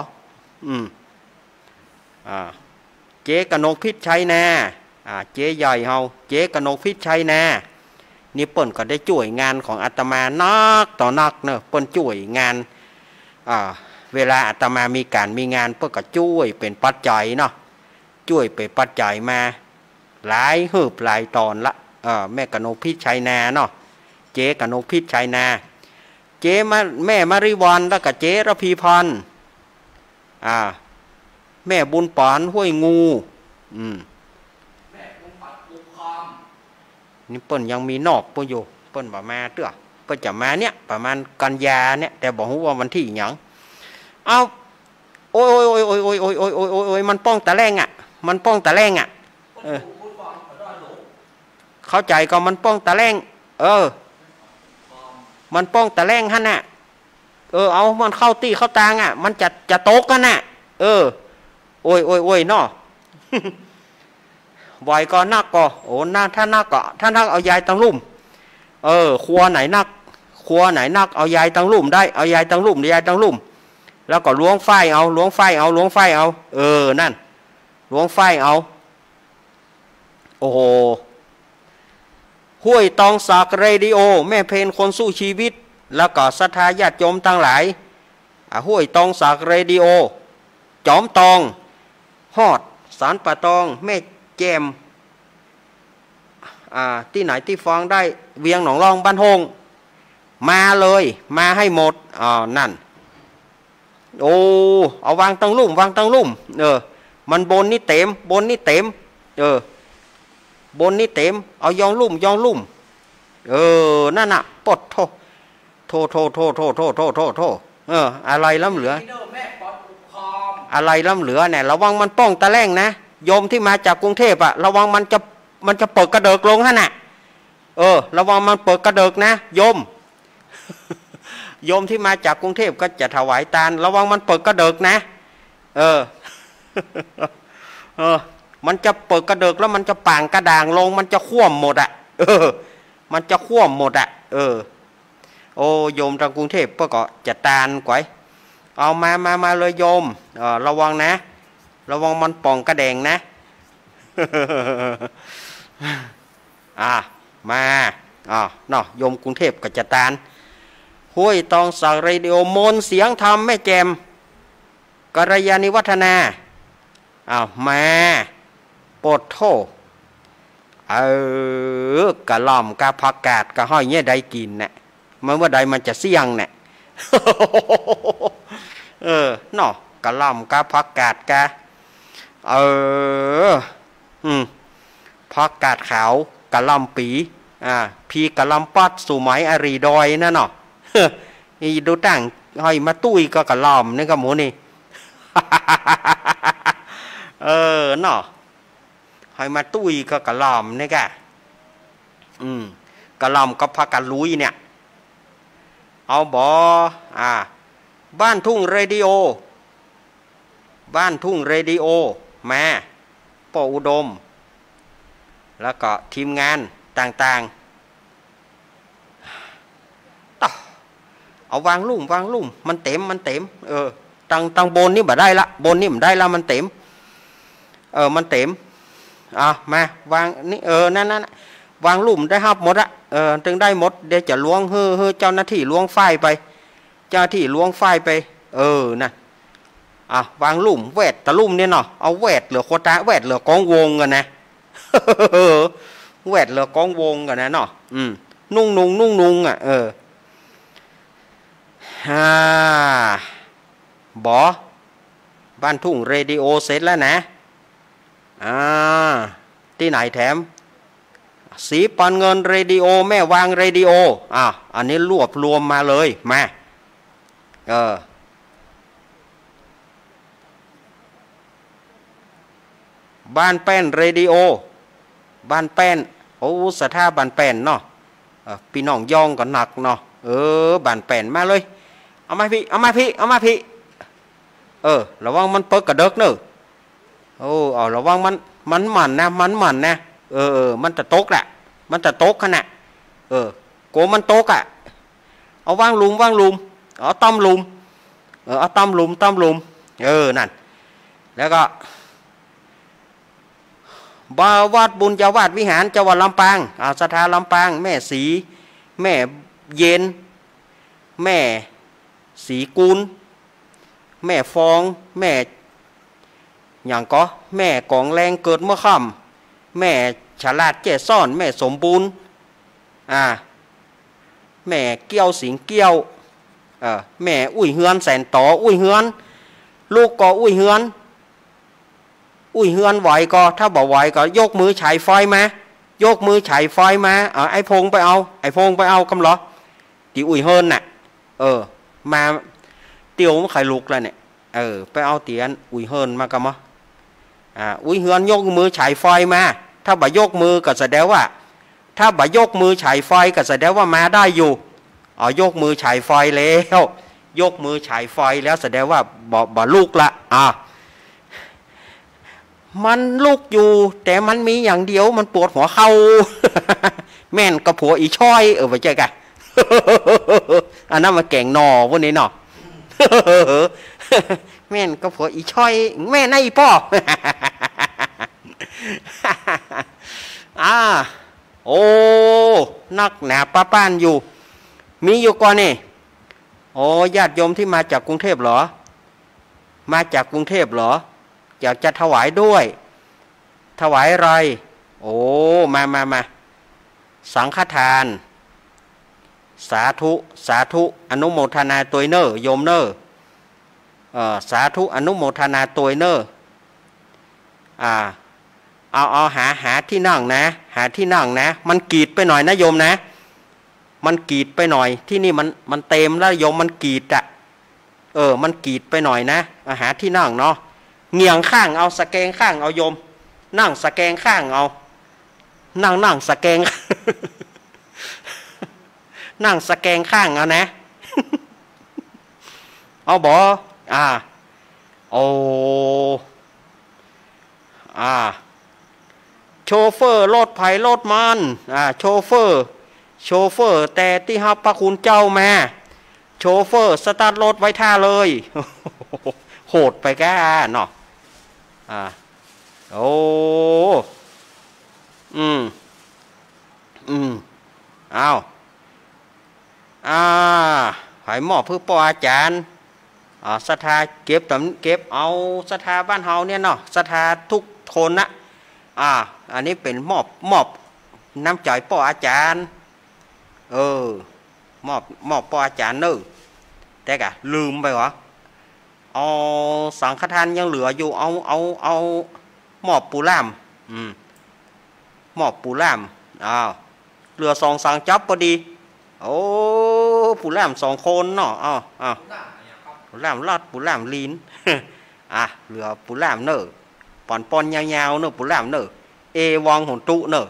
เจ๊กนกพิษชัยนาเจ๊ใหญ่เฮาเจ๊กนกพิษชัยนานี่เปิ้นก็ได้ช่วยงานของอาตมานักต่อนักเนอะเปิ้นช่วยงานเวลาอาตมามีการมีงานเปิ้นก็ช่วยเป็นปัจจัยเนาะช่วยเป็นปัจจัยมาหลายหืบหลายตอนละแม่กนกพิษชัยนาเนาะเจ๊กนกพิษชัยนาเจ๊แม่มาริวันแล้วก็เจ๊ระพีพันธ์แม่บุญปานห้วยงูนี่เปิ้นยังมีนอกเปิ้นอยู่เปิ้นบ่มาเตื้อเปิ้นจะมาเนี่ยประมาณกันยาเนี่ยแต่บอกว่าวันที่หยังเอาโอ้ยมันป้องตะแรงมันป้องตะแรงเข้าใจก็มันป้องตะแรงมันป้องตะแรงหั่นน่ะเอามันเข้าตีเข้าตางมันจะตกกันน่ะโอ้ยเนาะไหวก็นักก็ถ้านักเอายายตังลุ่มครัวไหนนักเอายายตังลุ่มได้เอายายตังลุ่มแล้วก็ล้วงไฟเอานั่นล้วงไฟเอาโอ้โหห้วยตองศักดิ์เรดิโอแม่เพนคนสู้ชีวิตแล้วก็ศรัทธาญาติโยมทั้งหลายห้วยตองศักดิ์เรดิโอจอมตองฮอดสารป่าตองแม่แจมที่ไหนที่ฟังได้เวียงหนองรองบ้านโฮงมาเลยมาให้หมดนั่นโอ้เอาวางตั้งลุ่มวางตั้งลุ่มมันบนนี่เต็มบนนี่เต็มบนนี่เต็มเอายองลุ่มยองลุ่มนั่นน่ะปดโทอะไรล้ำเหลืออะไรล้ำเหลือเนี่ยระวังมันป้องตะแล่งนะโยมที่มาจากกรุงเทพอะระวังมันจะเปิดกระเดิกลงฮะน่ะระวังมันเปิดกระเดิกนะโยม โยมที่มาจากกรุงเทพก็จะถวายทานระวังมันเปิดกระเดิกนะมันจะเปิดกระเดิกแล้วมันจะป่างกระด่างลงมันจะคว่ำหมดอ่ะมันจะคว่ำหมดอ่ะโอ้โยมทางกรุงเทพก็จะตานไว้เอามาเลยโยมระวังนะระวังมันป่องกระแดงนะ มาเนาะโยมกรุงเทพก็จะตานห้วยตองสักเรดิโอมนเสียงธรรมแม่แจมกัลยาณิวัฒนามปดโทกะล่อมกะผักกาดกะห้อยเนี่ยได้กินเนี่ยมันว่าใดมันจะเสี่ยงเนี่ยเนาะกะล่อมกะผักกาดกะผักกาดขาวกะล่อมปีพีกะล่อมปัดสู่ไหมอรีดอยนั่นเนาะนี่ดูตั้งห้อยมาตุ้ยก็กะล่อมนี่ก็หมูนี่เนาะให้มาตุ้ยก็กะล่อมนี่กะกะล่อมก็พักกะลุยเนี่ยเอาบ้านทุ่งเรดิโอบ้านทุ่งเรดิโอมาป่ออุดมแล้วก็ทีมงานต่างๆเอาวางลุ่มมันเต็มตังบนนี่บ่ได้ละบนนี่มันได้ละมันเต็มมันเต็มมาวางนี่นั่นวางลุ่มได้หับหมดอะถึงได้หมดเดี๋ยวจะล้วงเฮ้อเจ้าหน้าที่ล้วงไฟไปเจ้าหน้าที่ล้วงไฟไปนั่นวางลุ่มแวดตะลุ่มเนี่ยเนาะเอาแวดเหลือโคตรแวดเหลือกองวงกันนะแวดเหลือกองวงกันนะเนาะนุ่งอ่ะบ้านทุ่งเรดิโอเสร็จแล้วนะที่ไหนแถมสีปันเงินเรดิโอแม่วางเรดิโออันนี้รวบรวมมาเลยมาบ้านแป้นเรดิโอบ้านแป้นโอ้สถาบ้านแป้นเนาะพี่น้องย่องก็หนักเนาะบ้านแป้นมาเลยเอามาพี่ระวังมันเปิดกระเดิกเนอะระวังมันนะมันจะตกแหละมันจะตกขนาดโกมันตกอ่ะเอาวางลุมเอาต้อมลุมเอาต้อมลุมนั่นแล้วก็วัดบุญเจ้าวาดวิหารจังหวัดลำปางสถานลำปางแม่สีแม่เย็นแม่สีกุลแม่ฟองแม่อย่างก็แม่กองแรงเกิดเมื่อค่ำแม่ฉลาดแก่ซ่อนแม่สมบูรณ์แม่เกี้ยวสิงเกี้ยวแม่อุ้ยเฮือนแสนต่ออุ้ยเฮือนลูกก็อุ้ยเฮือนไหวก็ถ้าบอกไหวก็ยกมือฉายไฟมายกมือฉายไฟมาไอ้พงไปเอากำหรอที่อุ้ยเฮือนน่ะมาเตียวมันไข่ลูกแล้วเนี่ยไปเอาเตียนอุ้ยเฮือนมากะมั้งอุ้ยเฮือนยกมือฉายไฟมาถ้าบ่ยกมือก็แสดงว่าถ้าบ่ยกมือฉายไฟก็แสดงว่ามาได้อยู่ยกมือฉายไฟแล้วยกมือฉายไฟแล้วแสดงว่าบ่ลูกละมันลูกอยู่แต่มันมีอย่างเดียวมันปวดหัวเข่า แม่นกับผัวอีช่อยไปเจอกัน อันนั้นมาแก่งนอพวกนี้เนาะ แม่นกับผัวอีช่อยแม่ในพ่อ โอ้นักหนาป้านอยู่มีอยู่ก่อนนี่ญาติโยมที่มาจากกรุงเทพเหรอมาจากกรุงเทพเหรออยากจะถวายด้วยถวายอะไรมาสังฆทานสาธุสาธุอนุโมทนาตัวเนอโยมเนอสาธุอนุโมทนาตัวเนอเอาหาที่นั่งนะหาที่นั่งนะมันกีดไปหน่อยนะโยมนะมันกีดไปหน่อยที่นี่มันเต็มแล้วโยมมันกีดอะมันกีดไปหน่อยนะหาที่นั่งเนาะเงียงข้างเอาสแกงข้างเอาโยมนั่งสแกงข้างเอานั่งสแกง นั่งสแกงข้างเอานะเอาบอโอโชเฟอร์รถไผ่รถมันโชเฟอร์แต่ที่ฮับพระคุณเจ้ามาโชเฟอร์สตาร์ทรถไว้ท่าเลยโหดไปแก่เนาะโอ้เอาหายหมอบเพื่อปออาจารย์ศรัทธาเก็บเอาศรัทธาบ้านเฮาเนี่ยเนาะศรัทธาทุกคนนะอันนี้เป็นมอบน้ำใจปออาจารย์มอบปออาจารย์เนอะแต่กะลืมไปวะสังฆทานยังเหลืออยู่เอามอบปูล่ามมอบปูล่ามเหลือ2 สังจับพอดีโอ้ปูล่าม2 คนเนาะปูล่ามลอดปูล่ามลีนเหลือปูล่ามเนอะปอนยาวๆเนอะปูล่ามเนอะวองหนตุเนอะ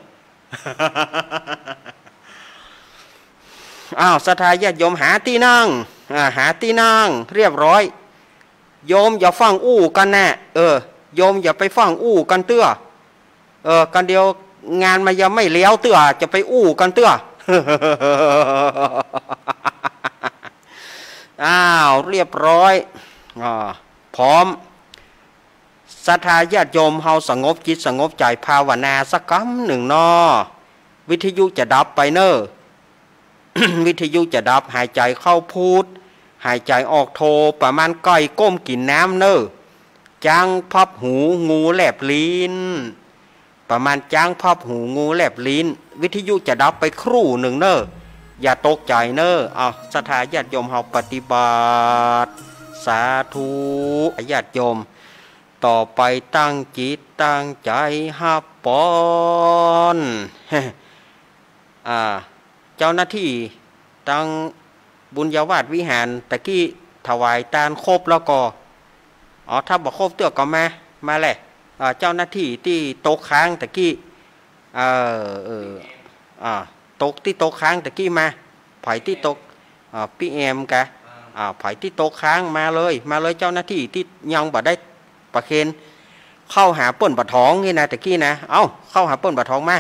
ศรัทธาญาติโยมหาที่นั่งเรียบร้อยโยมอย่าฟังอู้กันแน่โยมอย่าไปฟังอู้กันเตื้อกันเดียวงานมันยังไม่เลี้ยวเตื้อจะไปอู้กันเตื้อเรียบร้อยพร้อมศรัทธาญาติโยมเฮาสงบจิตสงบใจภาวนาสักคำหนึ่งนอวิทยุจะดับไปเนอ วิทยุจะดับหายใจเข้าพูดหายใจออกโทประมาณก้อยก้มกินน้ำเนอจังพับหูงูแลบลิ้นประมาณจังพับหูงูแลบลิ้นวิทยุจะดับไปครู่หนึ่งเนออย่าตกใจเนอศรัทธาญาติโยมเฮาปฏิบัติสาธุญาติโยมต่อไปตั้งจิตตั้งใจฮับปอนเจ้าหน้าที่ตั้งบุญญาวาสวิหารตะกี้ถวายทานครบแล้วก็ถ้าบอกครบเตือกก็มาแหละเจ้าหน้าที่ที่โต๊ะค้างตะกี้โต๊ะที่โต๊ะค้างตะกี้มาไผ่ที่โต๊ะพี่แอมกะไผ่ที่โต๊ะค้างมาเลยเจ้าหน้าที่ที่ยังบ่ได้ประเคนเข้าหาเปิ้นปะท้องนี่นะตะกี้นะเข้าหาเปิ้นปะท้องมา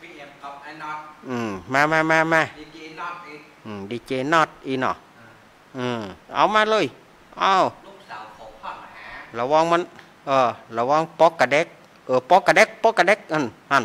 มาดีเจน็อตอีเนาะเอามาเลยระวังมันระวังปอกกระเด็กปอกกระเด็กหัน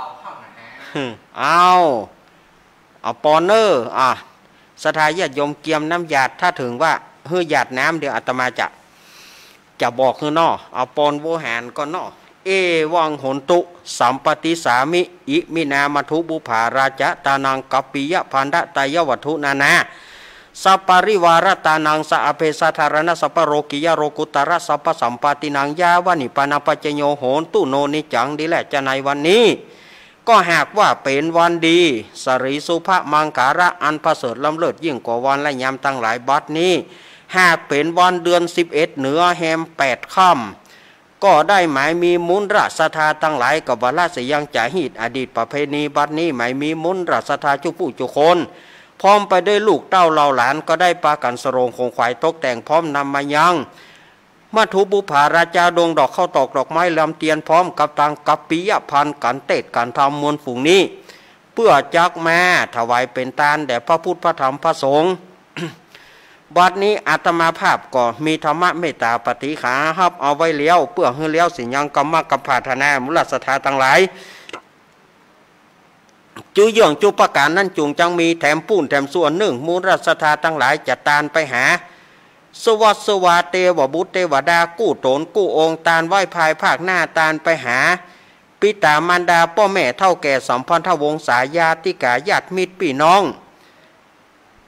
เอาปอนเนอร์ศรัทธาญาติโยมเกียมน้ำหยาดถ้าถึงว่าเฮือหยาดน้ำเดี๋ยวอาตมาจะบอกคือนอเอาปอนโวหารก็นอวังหนตุสัมปติสามิอิมินามัทุบุภาราชตานังกัปปิยะพันธะตายวัตถุนานาสัปปาริวารตานังสัพเพสัทธารณสัพพโรกิยโรกุตระสัพพสัมปตินังยาวานิปานาปัจจโยโหนตุโนนิจังดีแหละจะในวันนี้ก็หากว่าเป็นวันดีสริสุภมังการะอันประเสริฐล้ำเลิศยิ่งกว่าวันและยามตั้งหลายบัดนี้หากเป็นวันเดือน11เหนือแฮม8 ค่ำก็ได้หมายมีมุนราศธาตั้งหลายกับวราศยังจ่าหิตอดีตประเพณีบัดนี้หมายมีมุนราศธาจุผู้จุคนพร้อมไปด้วยลูกเต้าเหล่าหลานก็ได้ปากันสรงคงควายตกแต่งพร้อมนำมายังมัทุบุภาราชาดวงดอกเข้าตอกดอกไม้ลำเตียนพร้อมกับตังกัปปิยพันกันเตดกันทำมวลฝูงนี้เพื่อจักแม่ถวายเป็นทานแด่พระพุทธพระธรรมพระสงฆ์ บัดนี้อาตมาภาพก็มีธรรมะเมตตาปฏิขาฮับเอาไว้เลี้ยวเพื่อให้เลี้ยวสิยังกรรมกับภาธนามุลศรัทธาทั้งหลายจื้อเยื่องจุประการนั่นจุงจังมีแถมปูนแถมส่วนหนึ่งมูลศรัทธาทั้งหลายจะตานไปหาสวัสวาเตวบุตรเทวดากู้ตนกู้องค์ตานไหว้ภายภาคหน้าตานไปหาปิตามารดาพ่อแม่เท่าแก่สัมพันธวงศาญาติกาญาติมิตรพี่น้อง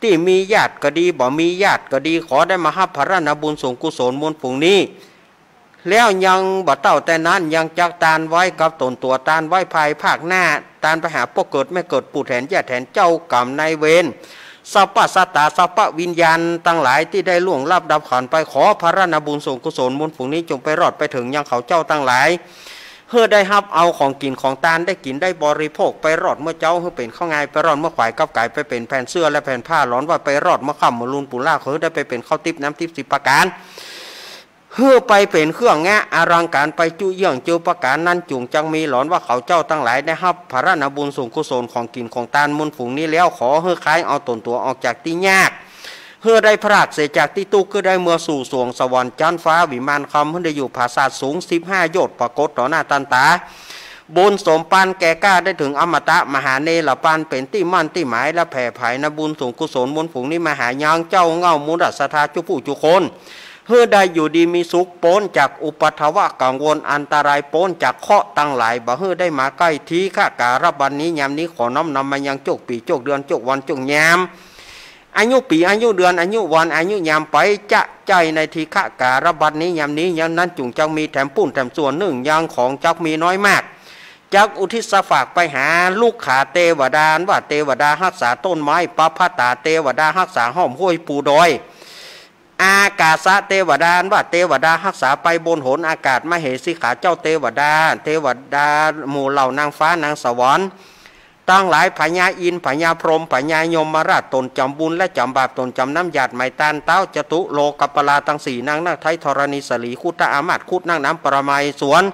ที่มีญาติก็ดีบ่มีญาติก็ดีขอได้มารับพระนาบุญส่งกุศลมวลผงนี้แล้วยังบ่เต้าแต่นั้นยังจักตานไว้กับตนตัวตานไว้ภายภาคหน้าตานไปหาพวกเกิดไม่เกิดปู่แทนญาติแทนเจ้ากรรมนายเวรสัพพสัตตาสัพพวิญญาณตั้งหลายที่ได้ล่วงลับดับขันไปขอพระนาบุญส่งกุศลมวลผงนี้จงไปรอดไปถึงยังเขาเจ้าตั้งหลายเพื่อได้รับเอาของกินของตานได้กินได้บริโภคไปรอดเมื่อเจ้าเพื่อเป็นข้าวงายไปรอดเมื่อขวายกับไก่ไปเป็นแผ่นเสื้อและแผ่นผ้าร้อนว่าไปรอดเมื่อค่ำเมื่อลุนปุล่าเขาได้ไปเป็นข้าวทิพย์น้ำทิพย์10 ประการเพื่อไปเป็นเครื่องแงะอลังการไปจุเยี่ยงเจ้าประการนั้นจุงจังมีหลอนว่าเขาเจ้าตั้งหลายได้รับพระนาบุญส่งกุศลของกินของตานมุนฝูงนี้แล้วขอเพื่อคล้ายเอาตนตัวออกจากที่ยากเพื่อได้พรากเสียจากที่ตุกก็ได้เมื่อสู่สวงสวรรค์จันฟ้าวิมานคำเพื่อได้อยู่ภาษาสูง15 โยชน์ปรากฏต่อหน้าตันตาบุญสมปานแก่กล้าได้ถึงอมตะมหาเนรปานเป็นที่มั่นที่หมายและแผ่ไผ่นบุญส่งกุศลมวลฝูงนี้มาหายางเจ้าเงามุรัสธาจุผู้จุคนเพื่อได้อยู่ดีมีสุขพ้นจากอุปัฏฐวะกังวลอันตรายพ้นจากเคราะห์ตั้งหลายบ่เพื่อได้มาใกล้ทีข้าการบันนี้ยามนี้ขอน้อมนำมายังโจกปีโจกเดือนโจกวันโจกยามอายุปีอายุเดือนอายุวันอายุยามไปจะใจในทีฆะการบัดนี้ยามนี้ยังนั้นจุงจังมีแถมปุ่นแถมส่วนหนึ่งยังของจักมีน้อยมากจักอุทิศฝากไปหาลูกขาเทวดาว่าเทวดารักษาต้นไม้ปะพะตาเทวดารักษาห้อมห้วยปูดอยอากาศเทวดาว่าเทวดารักษาไปบนหนอากาศมเหสีขาเจ้าเทวดาหมู่เหล่านางฟ้านางสวรรค์ตั้งหลายพญาอินพญาพรหมพญายมราชตนจำบุญและจำบาปตนจำน้ำหยาดไม้ตานเต้าจตุโลกัปปลาตั้ง4นางนาคไทยธรณีสลีคุตะอามาตคุดนั่งน้ำปรมัยสวน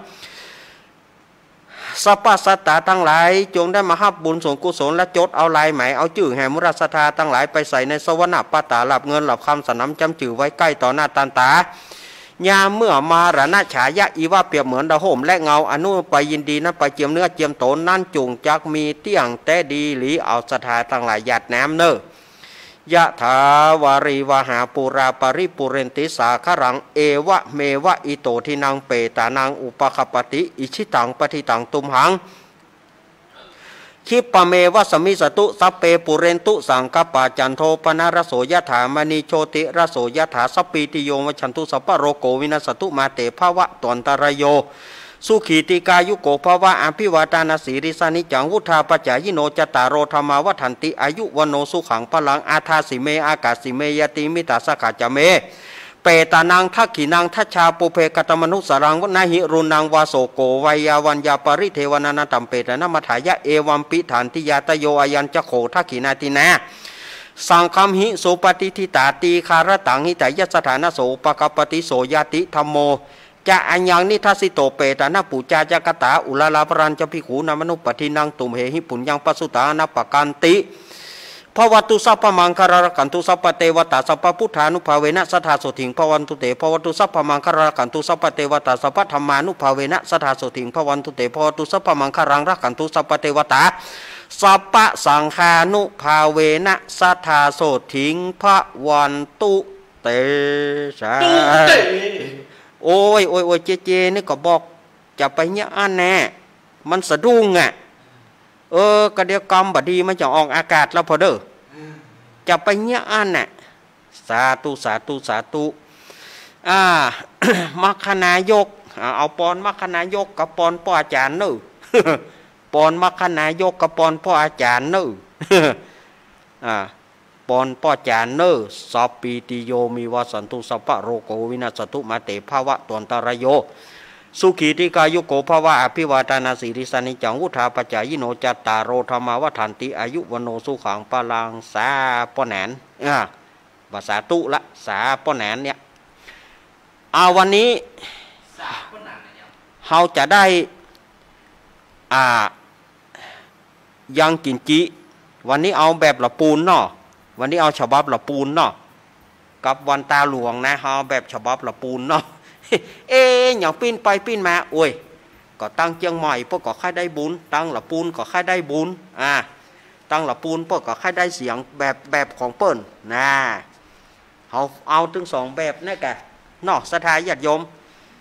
สัพพสัตตาทั้งหลายจงได้มารับบุญส่งกุศลและจดเอาลายหมายเอาจื่อแห่มุรัสธาทั้งหลายไปใส่ในสวรรค์ปตาหลับเงินหลับคำสนำจำจื่อไว้ใกล้ต่อหน้าตันตายามเมื่อมารณะฉายะอีว่าเปรียบเหมือนดาโหมและเงาอนุไปยินดีนั้นไปเจียมเนื้อเจียมโตนนั่นจุงจักมีเตี้ยงแต่ดีหลีเอาสถาทั้งหลายหยาดน้ำเนอยะถาวาริวหาปุราปริปุเรนติสาครังเอวะเมวะอิโตทินังเปตานังอุปคปติอิชิตังปฏิตังตุมหังคิปะเมวะสมิสตุสัพเปปุเรนตุสังกปาจันโทปนารโสยถามณีโชติรโสยถาสัพปีติโยวัชันตุสัพพโรโกวินัสตุมาเตภาวะตวันตรโยสุขีติกายุโกภาวะอภิวาตานาสีริสานิจังวุธาปจายิโนจตารโรธรรมาวัฏันติอายุวโนสุขังพลังอาทาสิเมอากาสิเมยติมิตาสกัจจเมเปตานังทักขินังทัชชาปุเพกตมนุสรังวนาหิรุนังวาโสโกวัยาวัญญาปริเทวนานาตัมเปตนะมัทายะเอวัมปิฐานติยาตโยอายัญจโขทักขินาตินาสังคัมหิโสปฏิทิตาตีคารตังหิตายสถานโสปกปฏิโสยติธรรมโมจะอัญญังนิทัสสิโตเปตานะปุจาจักตาอุลาลาปรัญจภิกขุนามนุปฏินังตุมเหหิปุญญังปัสสุตานะปะกันติภวัตุสัพพมังคารกันตุสัพพเทวตาสัพพพุทธานุภาเวนะสัทธาโสถิงภวันตุเตภวัตุสัพพมังคารกันตุสัพพเทวตาสัพพธรรมานุภาเวนะสัทธาโสถิงภวันตุเตภวัตุสัพพมังคารังรักกันตุสัพพเทวตาสัพพสังฆานุภาเวนะสัทธาโสถิงภวันตุเตสาโอ้ยเจนี่ก็บอกจะไปเนี่ยอันแน่มันสะดุ้งอ่ะกระเดียวกรรมบดีมันจะออกอากาศแล้วพอเด้อจะไปเนี่ยอันน่ะสาธุมัคคณายกเอาปอนมัคคณายกกับปอนพ่ออาจารย์เนอปอนมัคคณายกกับปอนพ่ออาจารย์เนอปอนพ่ออาจารย์เนอสัพปีติโยมีวสันตุสัพพะโรโกวินัสตุมาเตภาวะตวันตรโยสุขีติกายุโกภาวะอภิวาตานาสีริสานิจังวุธาปจายิโนจัตตารโรธรรมาวัฏันติอายุวโนสุขังปะลังสาป้อแหนนภาษาตุละสาป้อแหนนเนี่ยวันนี้เราจะได้ยังกินจิวันนี้เอาแบบละปูนเนาะวันนี้เอาฉบับละปูนเนาะกับวันตาหลวงนะเอาแบบฉบับละปูนเนาะอย่างปิ้นไปปิ้นมาโอ้ยก็ตั้งเจียงใหม่พวกก็ค่ายได้บุญตั้งละปูนก็ค่ายได้บุญตั้งละปูนพวกก็ค่ายได้เสียงแบบของเปิ้นนะเอาถึง2แบบนี่แกนอกสถานญาติโยม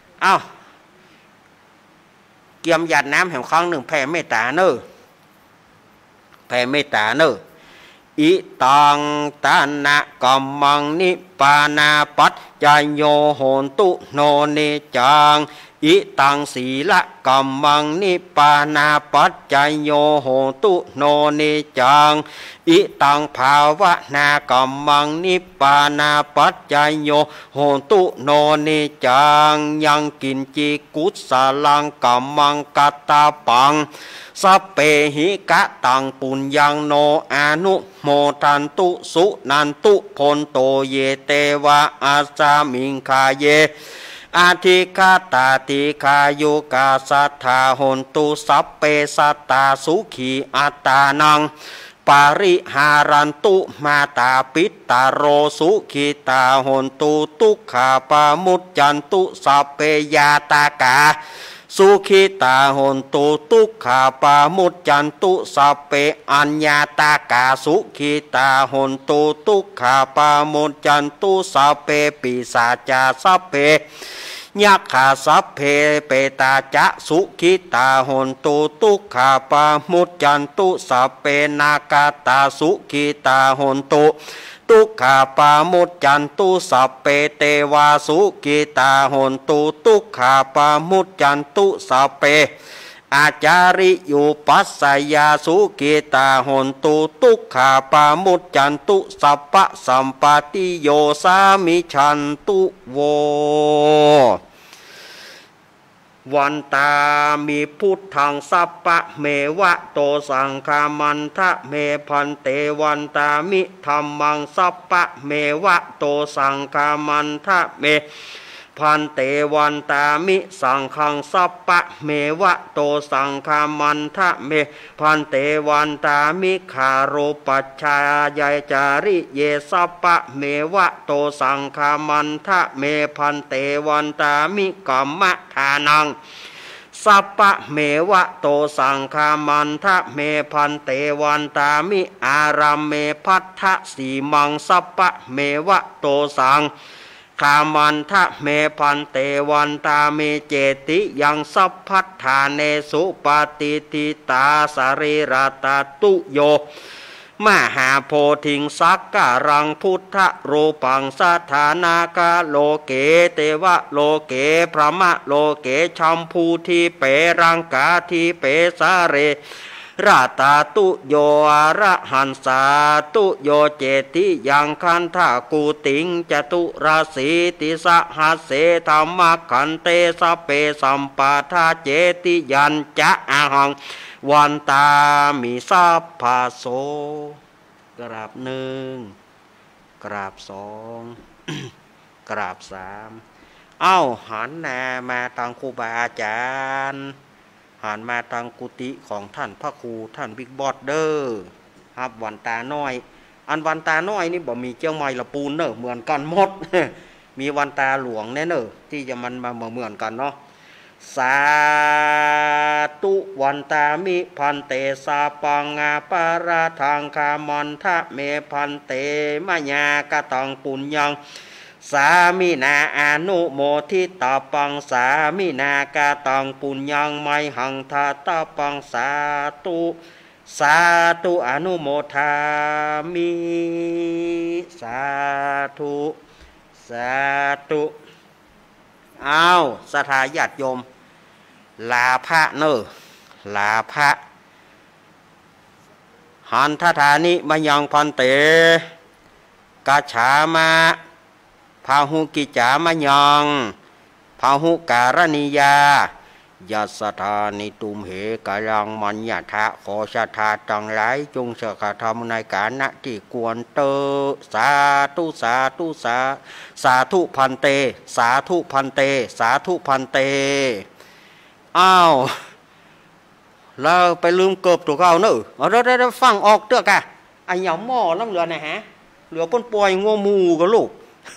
เกี่ยมหยาดน้ำแห่งครั้งหนึ่งแผ่เมตตาเนอแผ่เมตตาเนออิตังตานะกัมมังนิปานาปัจจายโยโหนตุโนเนจังอิตังศีละกัมมังนิปานาปัจจายโยโหนตุโนเนจังอิตังภาวนากัมมังนิปานาปัจจายโยโหนตุโนเนจังยังกินจิกุสาลังกัมมังกัตตาปังสัพเพหิกะตังปุญญังโนอานุโมทันตุสุนันตุพนโตเยเตวะอาสามิงคาเยอาทิคาตาติคายุกาสัทธาหนตุสัพเพสัตตาสุขีอัตตานังปาริหารันตุมาตาปิตตาโรสุขีตาหนตุทุกขาปามุจจันตุสัพเพยาตากาสุขิตาหนตุทุกขาปามุจจันตุสัพเพอัญญาตากาสุขิตาหนตุทุกขาปามุจจันตุสัพเพปิสาจาสัพเพยักขาสัพเพเปตาจะสุขิตาหนตุทุกขาปามุจจันตุสัพเพนากาตาสุขิตาหนตุทุกขาปามุจจันตุสัพเพเตวาสุขิตาหนตุทุกขาปามุจจันตุสัพเพอาจาริยุปัสสยาสุขิตาหนตุทุกขาปามุจจันตุสัพพะสัมปติโยสามิชันตุโววันตามีพุทธังสัพพะเมวะโตสังฆามันทะเมพันเตวันตามิธัมมังสัพพะเมวะโตสังฆามันทะเมพันเตวันตามิสังฆังสัพพะเมวะโตสังฆามันทะเมพันเตวันตามิคาโรปัจชายายจาริเยสัพพะเมวะโตสังฆามันทะเมพันเตวันตามิกัมมะทานังสัพพะเมวะโตสังฆามันทะเมพันเตวันตามิอารัมเมพัทธสีมังสัพพะเมวะโตสังฆามันทะเมพันเตวันตาเมเจติยังสัพพัทธาเนสุปฏิทิตาสรีรตาตุโยมหาโพธิงสักการังพุทธรูปังสถานากาโลเกเตวะโลเกพระมะโลเกชัมพูทีเปรังกาทีเปสาเรราตาตุโยอระหันสาตุโยเจติยังคันทากูติงจตุราสีติสหัสเสธรรมขันเตสเปสัมปทาเจติยันจะอาหังวันตามิสัพพาโสกราบหนึ่งกราบสองกราบสามหันหน้ามาทางครูบาอาจารย์หันมาทางกุฏิของท่านพระครูท่านบิ๊กบอสเดอร์ครับวันตาน้อยอันวันตาน้อยนี่บ่มีเจ้าไม้ละปูนเนอะเหมือนกันหมด มีวันตาหลวงแน่เนอะที่จะมันมาเหมือนกันเนาะสาตุวันตามิพันเตสาปังอาปาราทางคามันทะเมพันเตมะญากะตังปุญญังสามินาอนุโมทิตาปังสามินากาตังปุญญังไมหังทาตาปังสาธุอนุโมทามิสาธุศรัทธาญาติโยมลาพระเนอลาพระหันทธานิมยังพันเตกาฉามาพาหุกิจามยังพาหุการณิยายัสธานิตุมเหกายังมัญญาทะขอศรัทธาทั้งหลายจงสักธรรมในกาณที่ควรเตสาธุพันเตสาธุพันเตแล้วไปลืมเกือบตัวเขาเนอะได้ฟังออกเตื้อกะไอ้เหยาหม้อน้ำเหลือนะฮะเหลือป้นป่วยงัวมูกับลูก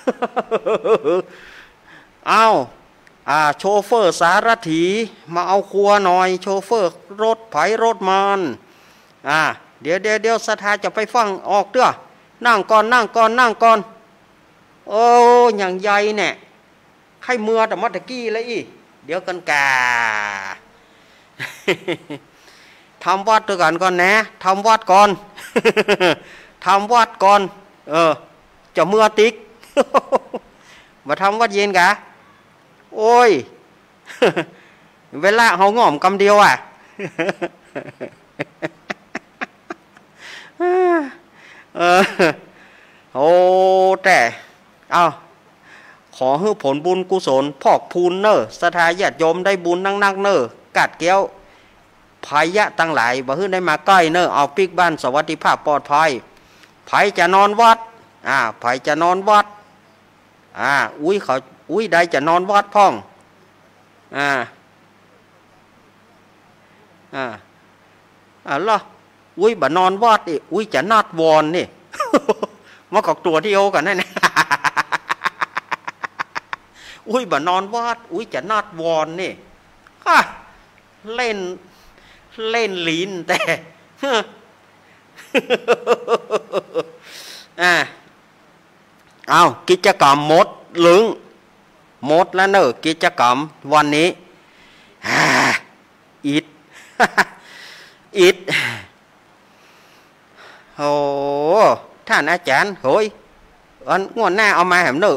โชเฟอร์สารถีมาเอาครัวหน่อยโชเฟอร์รถไผรถมันเดี๋ยวศรัทธาจะไปฟังออกเตื้อนั่งก่อนโอ้อย่างใหญ่เนี่ยใครเมื่อแต่มัตะกี้เลยเดี๋ยวกันกา ทำวัดด้วยกันก่อนนะทำวัดก่อนทำวัดก่อนจะเมื่อติ๊ก มาทำวัดเย็นกะโอ้ย เวลาเขาง่อมกำเดียวอ่ะ โอ้แต่เอาขอให้ผลบุญกุศลพอกพูนเนอสถาญาติโยมได้บุญนักเนอกัดเกี้ยวภายะตั้งหลายบ่ฮื้อได้มาใกล้เนอเอาปิกบ้านสวัสดิภาพปลอดภัยไผจะนอนวัดไผจะนอนวัดอุ้ยได้จะนอนวัดพ่องล่ะอุ้ยบ่นอนวัดอีอุ้ยจะนัดวอนนี่ มากอกตัวที่โอกันนั่นนะ อุ้ยบ่นอนวัดอุ้ยจะนัดวอนนี่เล่นลิ้นแต่ เอากิจกรรมหมดลึงหมดแล้วเนอะกิจกรรมวันนี้อิด อิดโอ้ท่านอาจารย์โหยงวดหน้าเอามาแหมเนอะ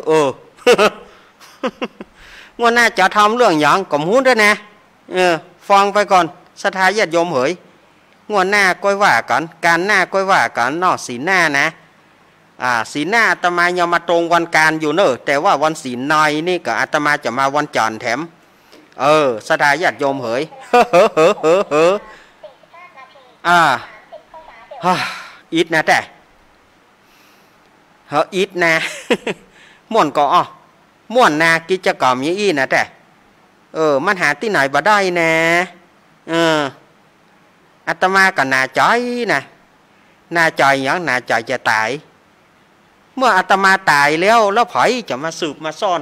งวดหน้าจะทำเรื่องอย่างก็มู้ด้วยนะฟังไปก่อนสถาญาติโยมเหยงวดหน้าก้อยว่ากันการหน้าก้อยว่ากันนอกสีหน้านะสีหน้าอาตมายังมาตรงวันการอยู่เนอะแต่ว่าวันศีลในนี่ก็อาตมาจะมาวันจันทร์แถมสถาญาติโยมเหยอิดนะแต่อิดนะม่วนก็ม่วนนะกิจกรรมยี่อี้นะแต่มันหาที่ไหนบ่ได้นะอาตมาก็น่าใจนะน่าใจอย่างน่าใจจะตายเมื่ออาตมาตายแล้วไผจะมาสืบมาซ่อน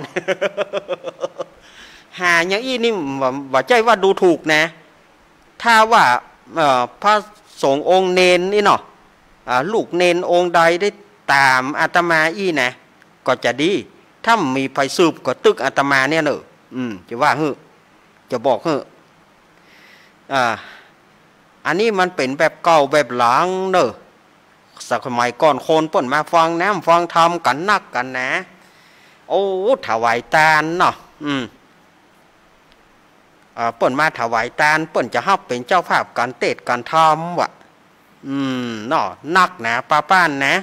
หาอย่างอี้นี่ว่าใจว่าดูถูกนะถ้าว่าพระสงฆ์องค์เนนนี่เนาะลูกเนนองค์ใดได้ตามอาตมาอี้นะก็จะดีถ้ามีไผสืบก็ตึกอาตมาเนี่ยเนอะจะว่าจะบอกอันนี้มันเป็นแบบเก่าแบบหลังเนอะสมัยก่อนคนเปิ่นมาฟังน้ำฟังธรรมกันนักกันนะโอ้ถวายทานเนาะเปิ่นมาถวายทานเปิ่นจะฮับเป็นเจ้าภาพการเทศน์การธรรมวะเนาะนักนะป้านนะ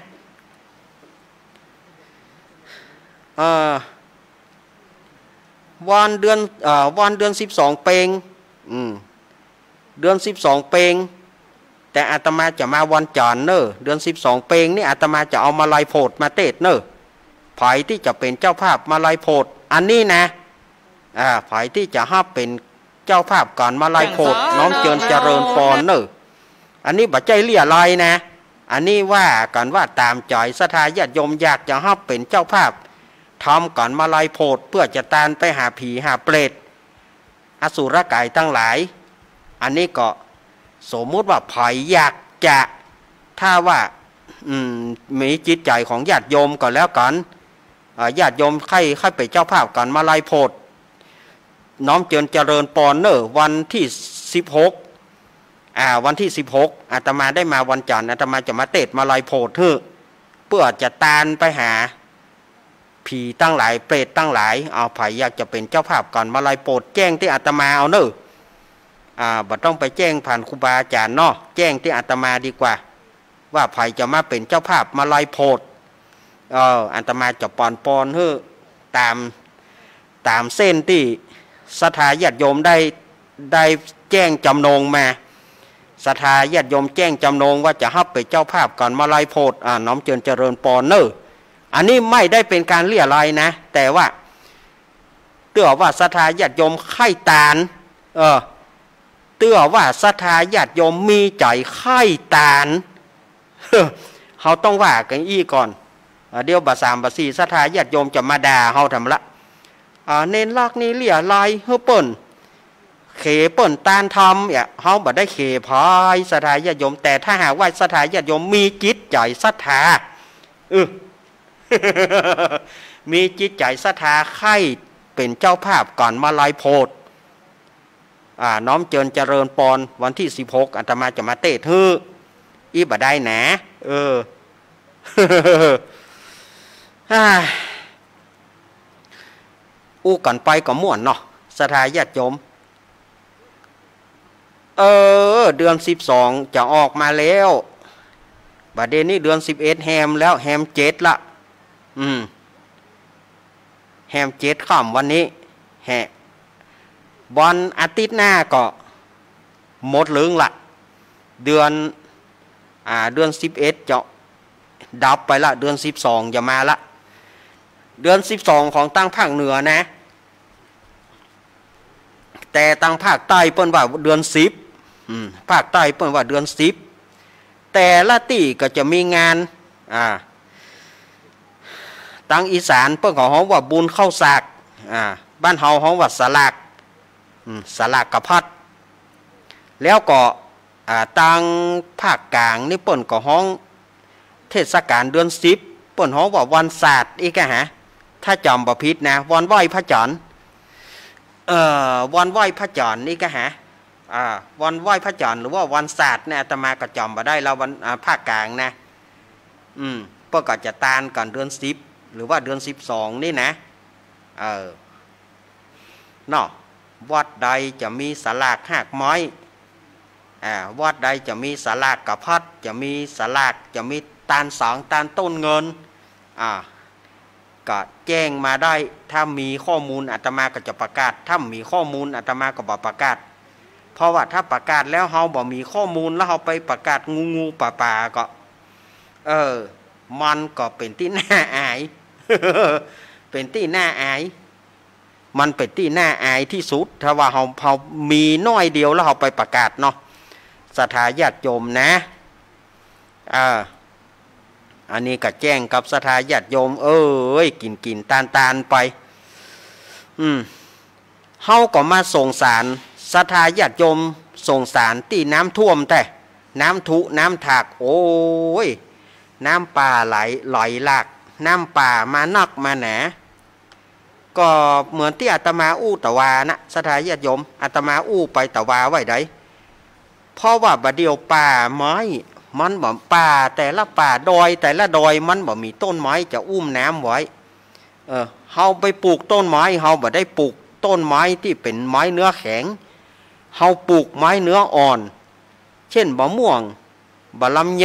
วันเดือน12เปงเดือน12เปงแต่อาตมาจะมาวันจันทร์เนอะเดือน12เปงนี่อาตมาจะเอามาลายโพดมาเทศน์เนอะไผที่จะเป็นเจ้าภาพมาลายโพดอันนี้นะไผที่จะฮับเป็นเจ้าภาพก่อนมาลายโพดน้อมเจริญพรเนอะอันนี้บัดใจเลี่ยลายนะอันนี้ว่ากันว่าตามใจศรัทธาญาติโยมอยากจะฮับเป็นเจ้าภาพทำก่อนมาลายโพดเพื่อจะตานไปหาผีหาเปรตอสุรกายทั้งหลายอันนี้ก็สมมุติว่าไผอยากจะถ้าว่ามีจิตใจของญาติโยมก็แล้วกันญาติโยมใครไปเจ้าภาพก่อนมาลายโพดน้อมเจริญปอนเนอร์วันที่16วันที่16อาตมาได้มาวันจันทร์อาตมาจะมาเทศน์มาลายโพดเพื่อจะตานไปหาผีตั้งหลายเปรตตั้งหลายเอาไผอยากจะเป็นเจ้าภาพก่อนมาลายโพดแจ้งที่อาตมาเอาเนอะบ่ต้องไปแจ้งผ่านครูบาอาจารย์เนาะแจ้งที่อาตมาดีกว่าว่าไผจะมาเป็นเจ้าภาพมาลายโพดอาตมาจะปอนตามเส้นที่ศรัทธาญาติโยมได้แจ้งจำนงมาศรัทธาญาติโยมแจ้งจำนงว่าจะฮับเป็นเจ้าภาพก่อนมาลายโพดน้อมเจริญปอนเนอร์อันนี้ไม่ได้เป็นการเลี่ยไรนะแต่ว่าเตือว่าศรัทธาญาติโยมไข่ตานเตือว่าศรัทธาญาติโยมมีใจไข่ตานเขาต้องว่ากันอี้ก่อนเดี๋ยวบา3บา4ศรัทธาญาติโยมจะมาด่าเขาทำละเน้นลักนี่เลี่ยไรเฮ้เปิ่นเขเปิ่นตานทำเขาบ่ได้เขพายศรัทธาญาติโยมแต่ถ้าหากว่าศรัทธาญาติโยมมีจิตใจศรัทธามีจิตใจศรัทธาไข่เป็นเจ้าภาพก่อนมาลายโพดน้อมเจริญปอนวันที่16อาตมาจะมาเทศน์อีบ่ได้นะอู้กันไปก็ม่วนเนาะสถาญาติโยมเดือน12จะออกมาแล้วบัดเดี๋ยวนี้เดือน11แฮมแล้วแฮม7ละแฮม7ค่ำวันนี้แฮวันอาทิตย์หน้าก็หมดลึงละเดือน11จะดับไปละเดือน12จะมาละเดือน12ของตั้งภาคเหนือนะแต่ตั้งภาคใต้เปิ้นว่าเดือน10ภาคใต้เปิ้นว่าเดือน10แต่ละที่ก็จะมีงานตั้งอีสานเปิ้นก็ฮ้องว่าบุญเข้าสากบ้านเฮาฮ้องว่าสลากกะพัดแล้วก็ตั้งภาคกลางนี่เปิ้นก็ฮ้องเทศกาลเดือน10เปิ้นฮ้องว่าวันศาสตร์อีกฮะถ้าจำบ่ผิดนะวันไหว้พระจันทร์วันไหว้พระจันทร์นี่ก็ฮะวันไหว้พระจันทร์หรือว่าวันศาสตร์เนี่ยอาตมาก็จำมาได้แล้ววันภาคกลางนะเพื่อก็จะตานก่อนเดือน10หรือว่าเดือน12นี่นะเนาะวัดใดจะมีศาลากหักไม้วัดใดจะมีศาลากกระพัดจะมีศาลากจะมีตานสองตานต้นเงินก็แจ้งมาได้ถ้ามีข้อมูลอาตมาก็จะประกาศถ้ามีข้อมูลอาตมาก็บอกประกาศเพราะว่าถ้าประกาศแล้วเฮาบ่มีข้อมูลแล้วเฮาไปประกาศงูป่าก็มันก็เป็นที่น่าอาย เป็นที่น่าอายมันเป็นที่น่าอายที่สุดถ้าว่าเฮามีน้อยเดียวแล้วเฮาไปประกาศเนาะศรัทธาญาติโยมนะอันนี้ก็แจ้งกับศรัทธาญาติโยมกินตานไปเฮาก็มาส่งสารศรัทธาญาติโยมส่งสารที่น้ำท่วมแต่น้ำทุน้ำถากโอ้ยน้ำป่าไหลหลากน้ำป่ามานักมาหนาก็เหมือนที่อาตมาอู้ตะวานะศรัทธาญาติโยมอาตมาอู้ไปตะวาไว้ได้เพราะว่าบัดเดียวป่าไม้มันบ่ป่าแต่ละป่าดอยแต่ละดอยมันบ่มีต้นไม้จะอุ้มน้ำไว้เฮาไปปลูกต้นไม้เฮาบ่ได้ปลูกต้นไม้ที่เป็นไม้เนื้อแข็งเฮาปลูกไม้เนื้ออ่อนเช่นมะม่วงบะลำไย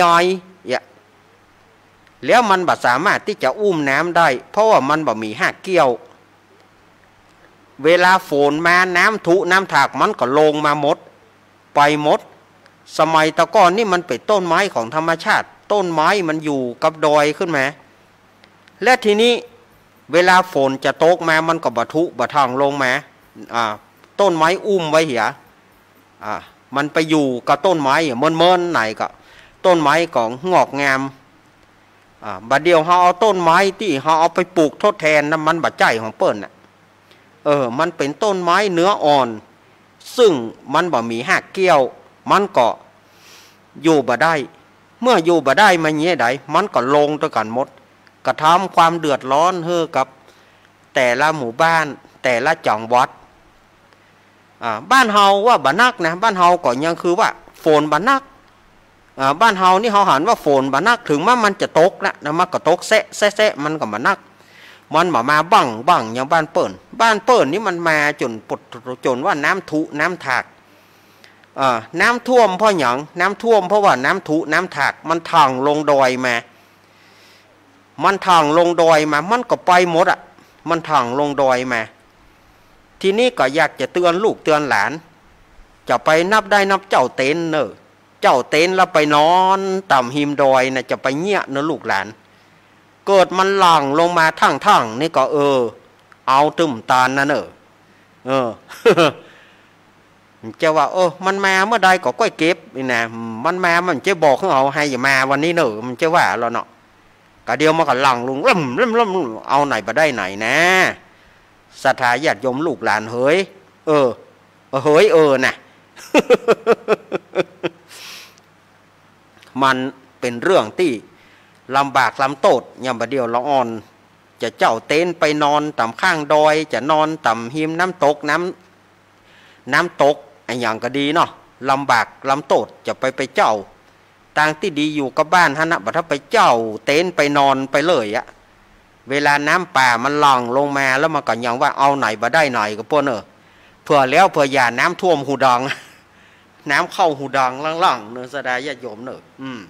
แล้วมันบ่สามารถที่จะอุ้มน้ำได้เพราะว่ามันบ่มีหากเกี่ยวเวลาฝนมาน้ำทุน้ำถากมันก็ลงมาหมดไปหมดสมัยตะก้อนนี่มันเป็นต้นไม้ของธรรมชาติต้นไม้มันอยู่กับดอยขึ้นมาและทีนี้เวลาฝนจะตกมามันก็บะทุบะทางลงมาต้นไม้อุ้มไว้เหียมันไปอยู่กับต้นไม้เมินไหนก็ต้นไม้ของงอกงามบัดเดียวเขาเอาต้นไม้ที่เขาเอาไปปลูกทดแทนนั้นมันบะใจของเปิ้ลมันเป็นต้นไม้เนื้ออ่อนซึ่งมันบ่มีหากเกี่ยวมันก็อยู่บ่ได้เมื่ออยู่บ่ได้มันเงี้ยใดมันก็ลงตัวกันหมดกระทำความเดือดร้อนกับแต่ละหมู่บ้านแต่ละจังหวัดบ้านเฮาว่าบ่นักนะบ้านเฮาก็ยังคือว่าฝนบ่นักบ้านเฮานี่เฮาหันว่าฝนบ่นักถึงว่ามันจะตกนะมันก็ตกแซะมันก็บ่นักมันมาบังอย่างบ้านเปิ้นนี่มันมาจนว่าน้ำทุน้ำถากน้ำท่วมเพราะหยังน้ำท่วมเพราะว่าน้ำทุน้ำถากมันทางลงดอยมามันทางลงดอยมามันก็ไปหมดมันทางลงดอยมาทีนี้ก็อยากจะเตือนลูกเตือนหลานจะไปนับเจ้าเต็นเจ้าเต็นแล้วไปนอนต่ำหิมดอยนะจะไปเงี้ยลูกหลานเกิดมันหลั่งลงมาทั้งนี่ก็เอาตึมตาลนะจะว่ามันมาเมื่อใดก็ก้อยเก็บนี่นะมันมามันจะบอกให้เอาให้อย่ามาวันนี้มันจะว่าเราเนาะก็เดียวมันก็หลั่งลงเริ่มเอาไหนมาได้ไหนนะศรัทธาญาติโยมลูกหลานเฮ้ยเฮ้ยนะ มันเป็นเรื่องที่ลำบากลำโตดอย่างประเดียวละอ่อนจะเจ้าเต็นไปนอนต่ำข้างดอยจะนอนต่ำหิมน้ำตกน้ำตกอย่างก็ดีเนาะลำบากลำโตดจะไปเจ้าต่างที่ดีอยู่กับบ้านฮะนะบัดถ้าไปเจ้าเต็นไปนอนไปเลยอะเวลาน้ำป่ามันหลั่งลงมาแล้วมันก็ยังว่าเอาไหนบ่ได้ไหนก็พวกเนอะเผื่อแล้วเผื่ออย่าน้ำท่วมหูดังน้ำเข้าหูดังล่างๆเนอะสดายญาติโยมเนอะ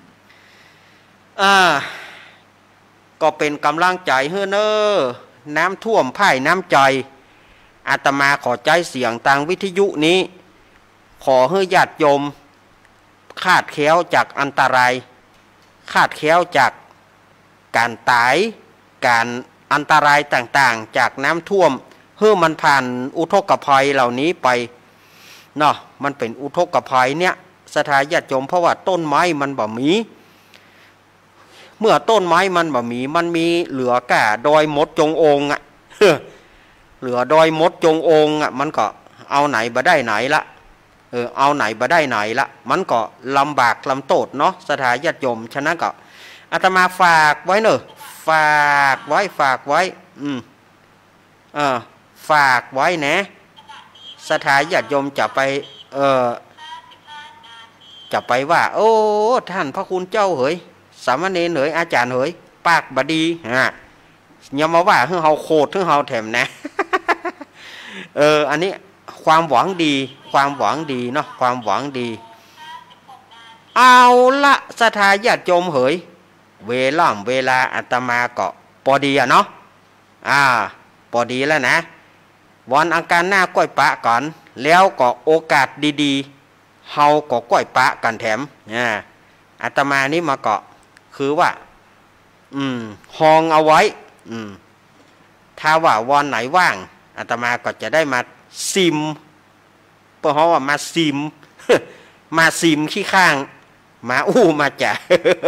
ก็เป็นกำลังใจเฮ้อเนอะน้ำท่วมพ่ายน้ำใจอาตมาขอใจเสียงทางวิทยุนี้ขอให้ญาติโยมคาดแคล้วจากอันตรายคาดแคล้วจากการตายการอันตรายต่างๆจากน้ำท่วมเฮ้อมันผ่านอุทกภัยเหล่านี้ไปเนาะมันเป็นอุทกภัยเนี่ยสถานญาติโยมเพราะว่าต้นไม้มันบ่มีเมื่อต้นไม้มันบ่มีมันมีเหลือแก่ดอยมดจงองอ่ะเหลือดอยมดจงองอ่ะมันก็เอาไหนบ่ได้ไหนละเอาไหนบ่ได้ไหนละมันก็ลำบากลำโตดเนาะสถานญาติโยมฉะนั้นก็อาตมาฝากไว้เนอะฝากไว้ฝากไว้นะสถานญาติโยมจะไปว่าโอ้ท่านพระคุณเจ้าเฮ้ยสามเณรเฮ้ยอาจารย์เฮ้ยปากบดีอย่ามาว่าเฮาโคตรเฮาแถมนะ อันนี้ความหวังดีเนาะความหวังดีเอาละสถานญาติโยมเฮ้ยเวลาอาตมาก็พอดีอะเนาะพอดีแล้วนะวันอังคารหน้าก้อยปะก่อนแล้วก็โอกาสดีๆเฮาก็ก้อยปะกันแถมอาตมานี่มาก็คือว่าห้องเอาไว้ถ้าว่าวันไหนว่างอาตมาก็จะได้มาซิมเพราะว่ามาซิม มาซิมขี้ข้างมามาจ่ะ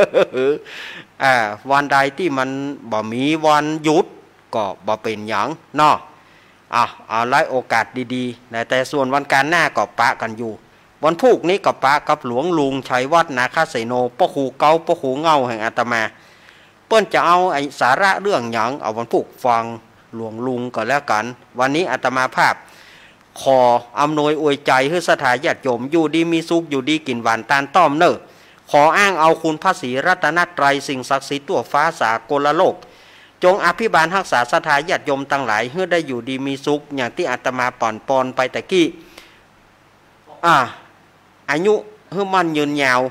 วันใดที่มันบ่มีวันหยุดก็บ่เป็นหยังเนาะเอาไล่โอกาสดีๆแต่ส่วนวันการหน้าก็ปะกันอยู่วันพุกนี้ก็ปะกับหลวงลุงชัยวัฒน์นาคเสโนพ่อครูเก่าพ่อครูเงาแห่งอาตมาเปิ้นจะเอาไอ้สาระเรื่องหยังเอาวันพุกฟังหลวงลุงก็แล้วกันวันนี้อาตมาภาพขออำนวยอวยใจให้สถานญาติโยมอยู่ดีมีสุขอยู่ดีกินหวานตาลต้อมเนอะขออ้างเอาคุณพระศรีรัตนตรัยสิ่งศักดิ์สิทธิ์ทั่วฟ้าสากลโลกจงอภิบาลรักษาสถานญาติโยมทั้งหลายให้ได้อยู่ดีมีสุขอย่างที่อาตมาปอนไปแต่กี้อายุให้มันยืนยาว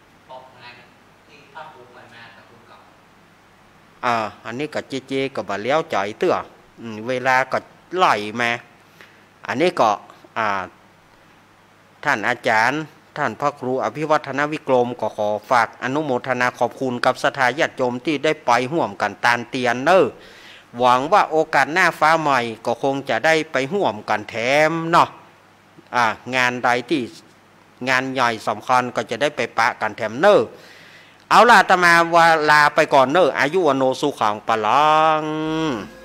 อันนี้ก็เจก็บ่เลี้ยวใจเตื้อเวลาก็ไหลมาอันนี้ก็ท่านอาจารย์ท่านพระครูอภิวัฒนวิกรมก็ขอฝากอนุโมทนาขอบคุณกับสถานญาติโยมที่ได้ไปห่วมกันตานเตียนเนอหวังว่าโอกาสหน้าฟ้าใหม่ก็คงจะได้ไปห่วมกันแถมเนาะงานใดที่งานใหญ่สำคัญก็จะได้ไปปะกันแถมเนอเอาล่ะอาตมาว่าลาไปก่อนเนออายุวโนสุขังปะลัง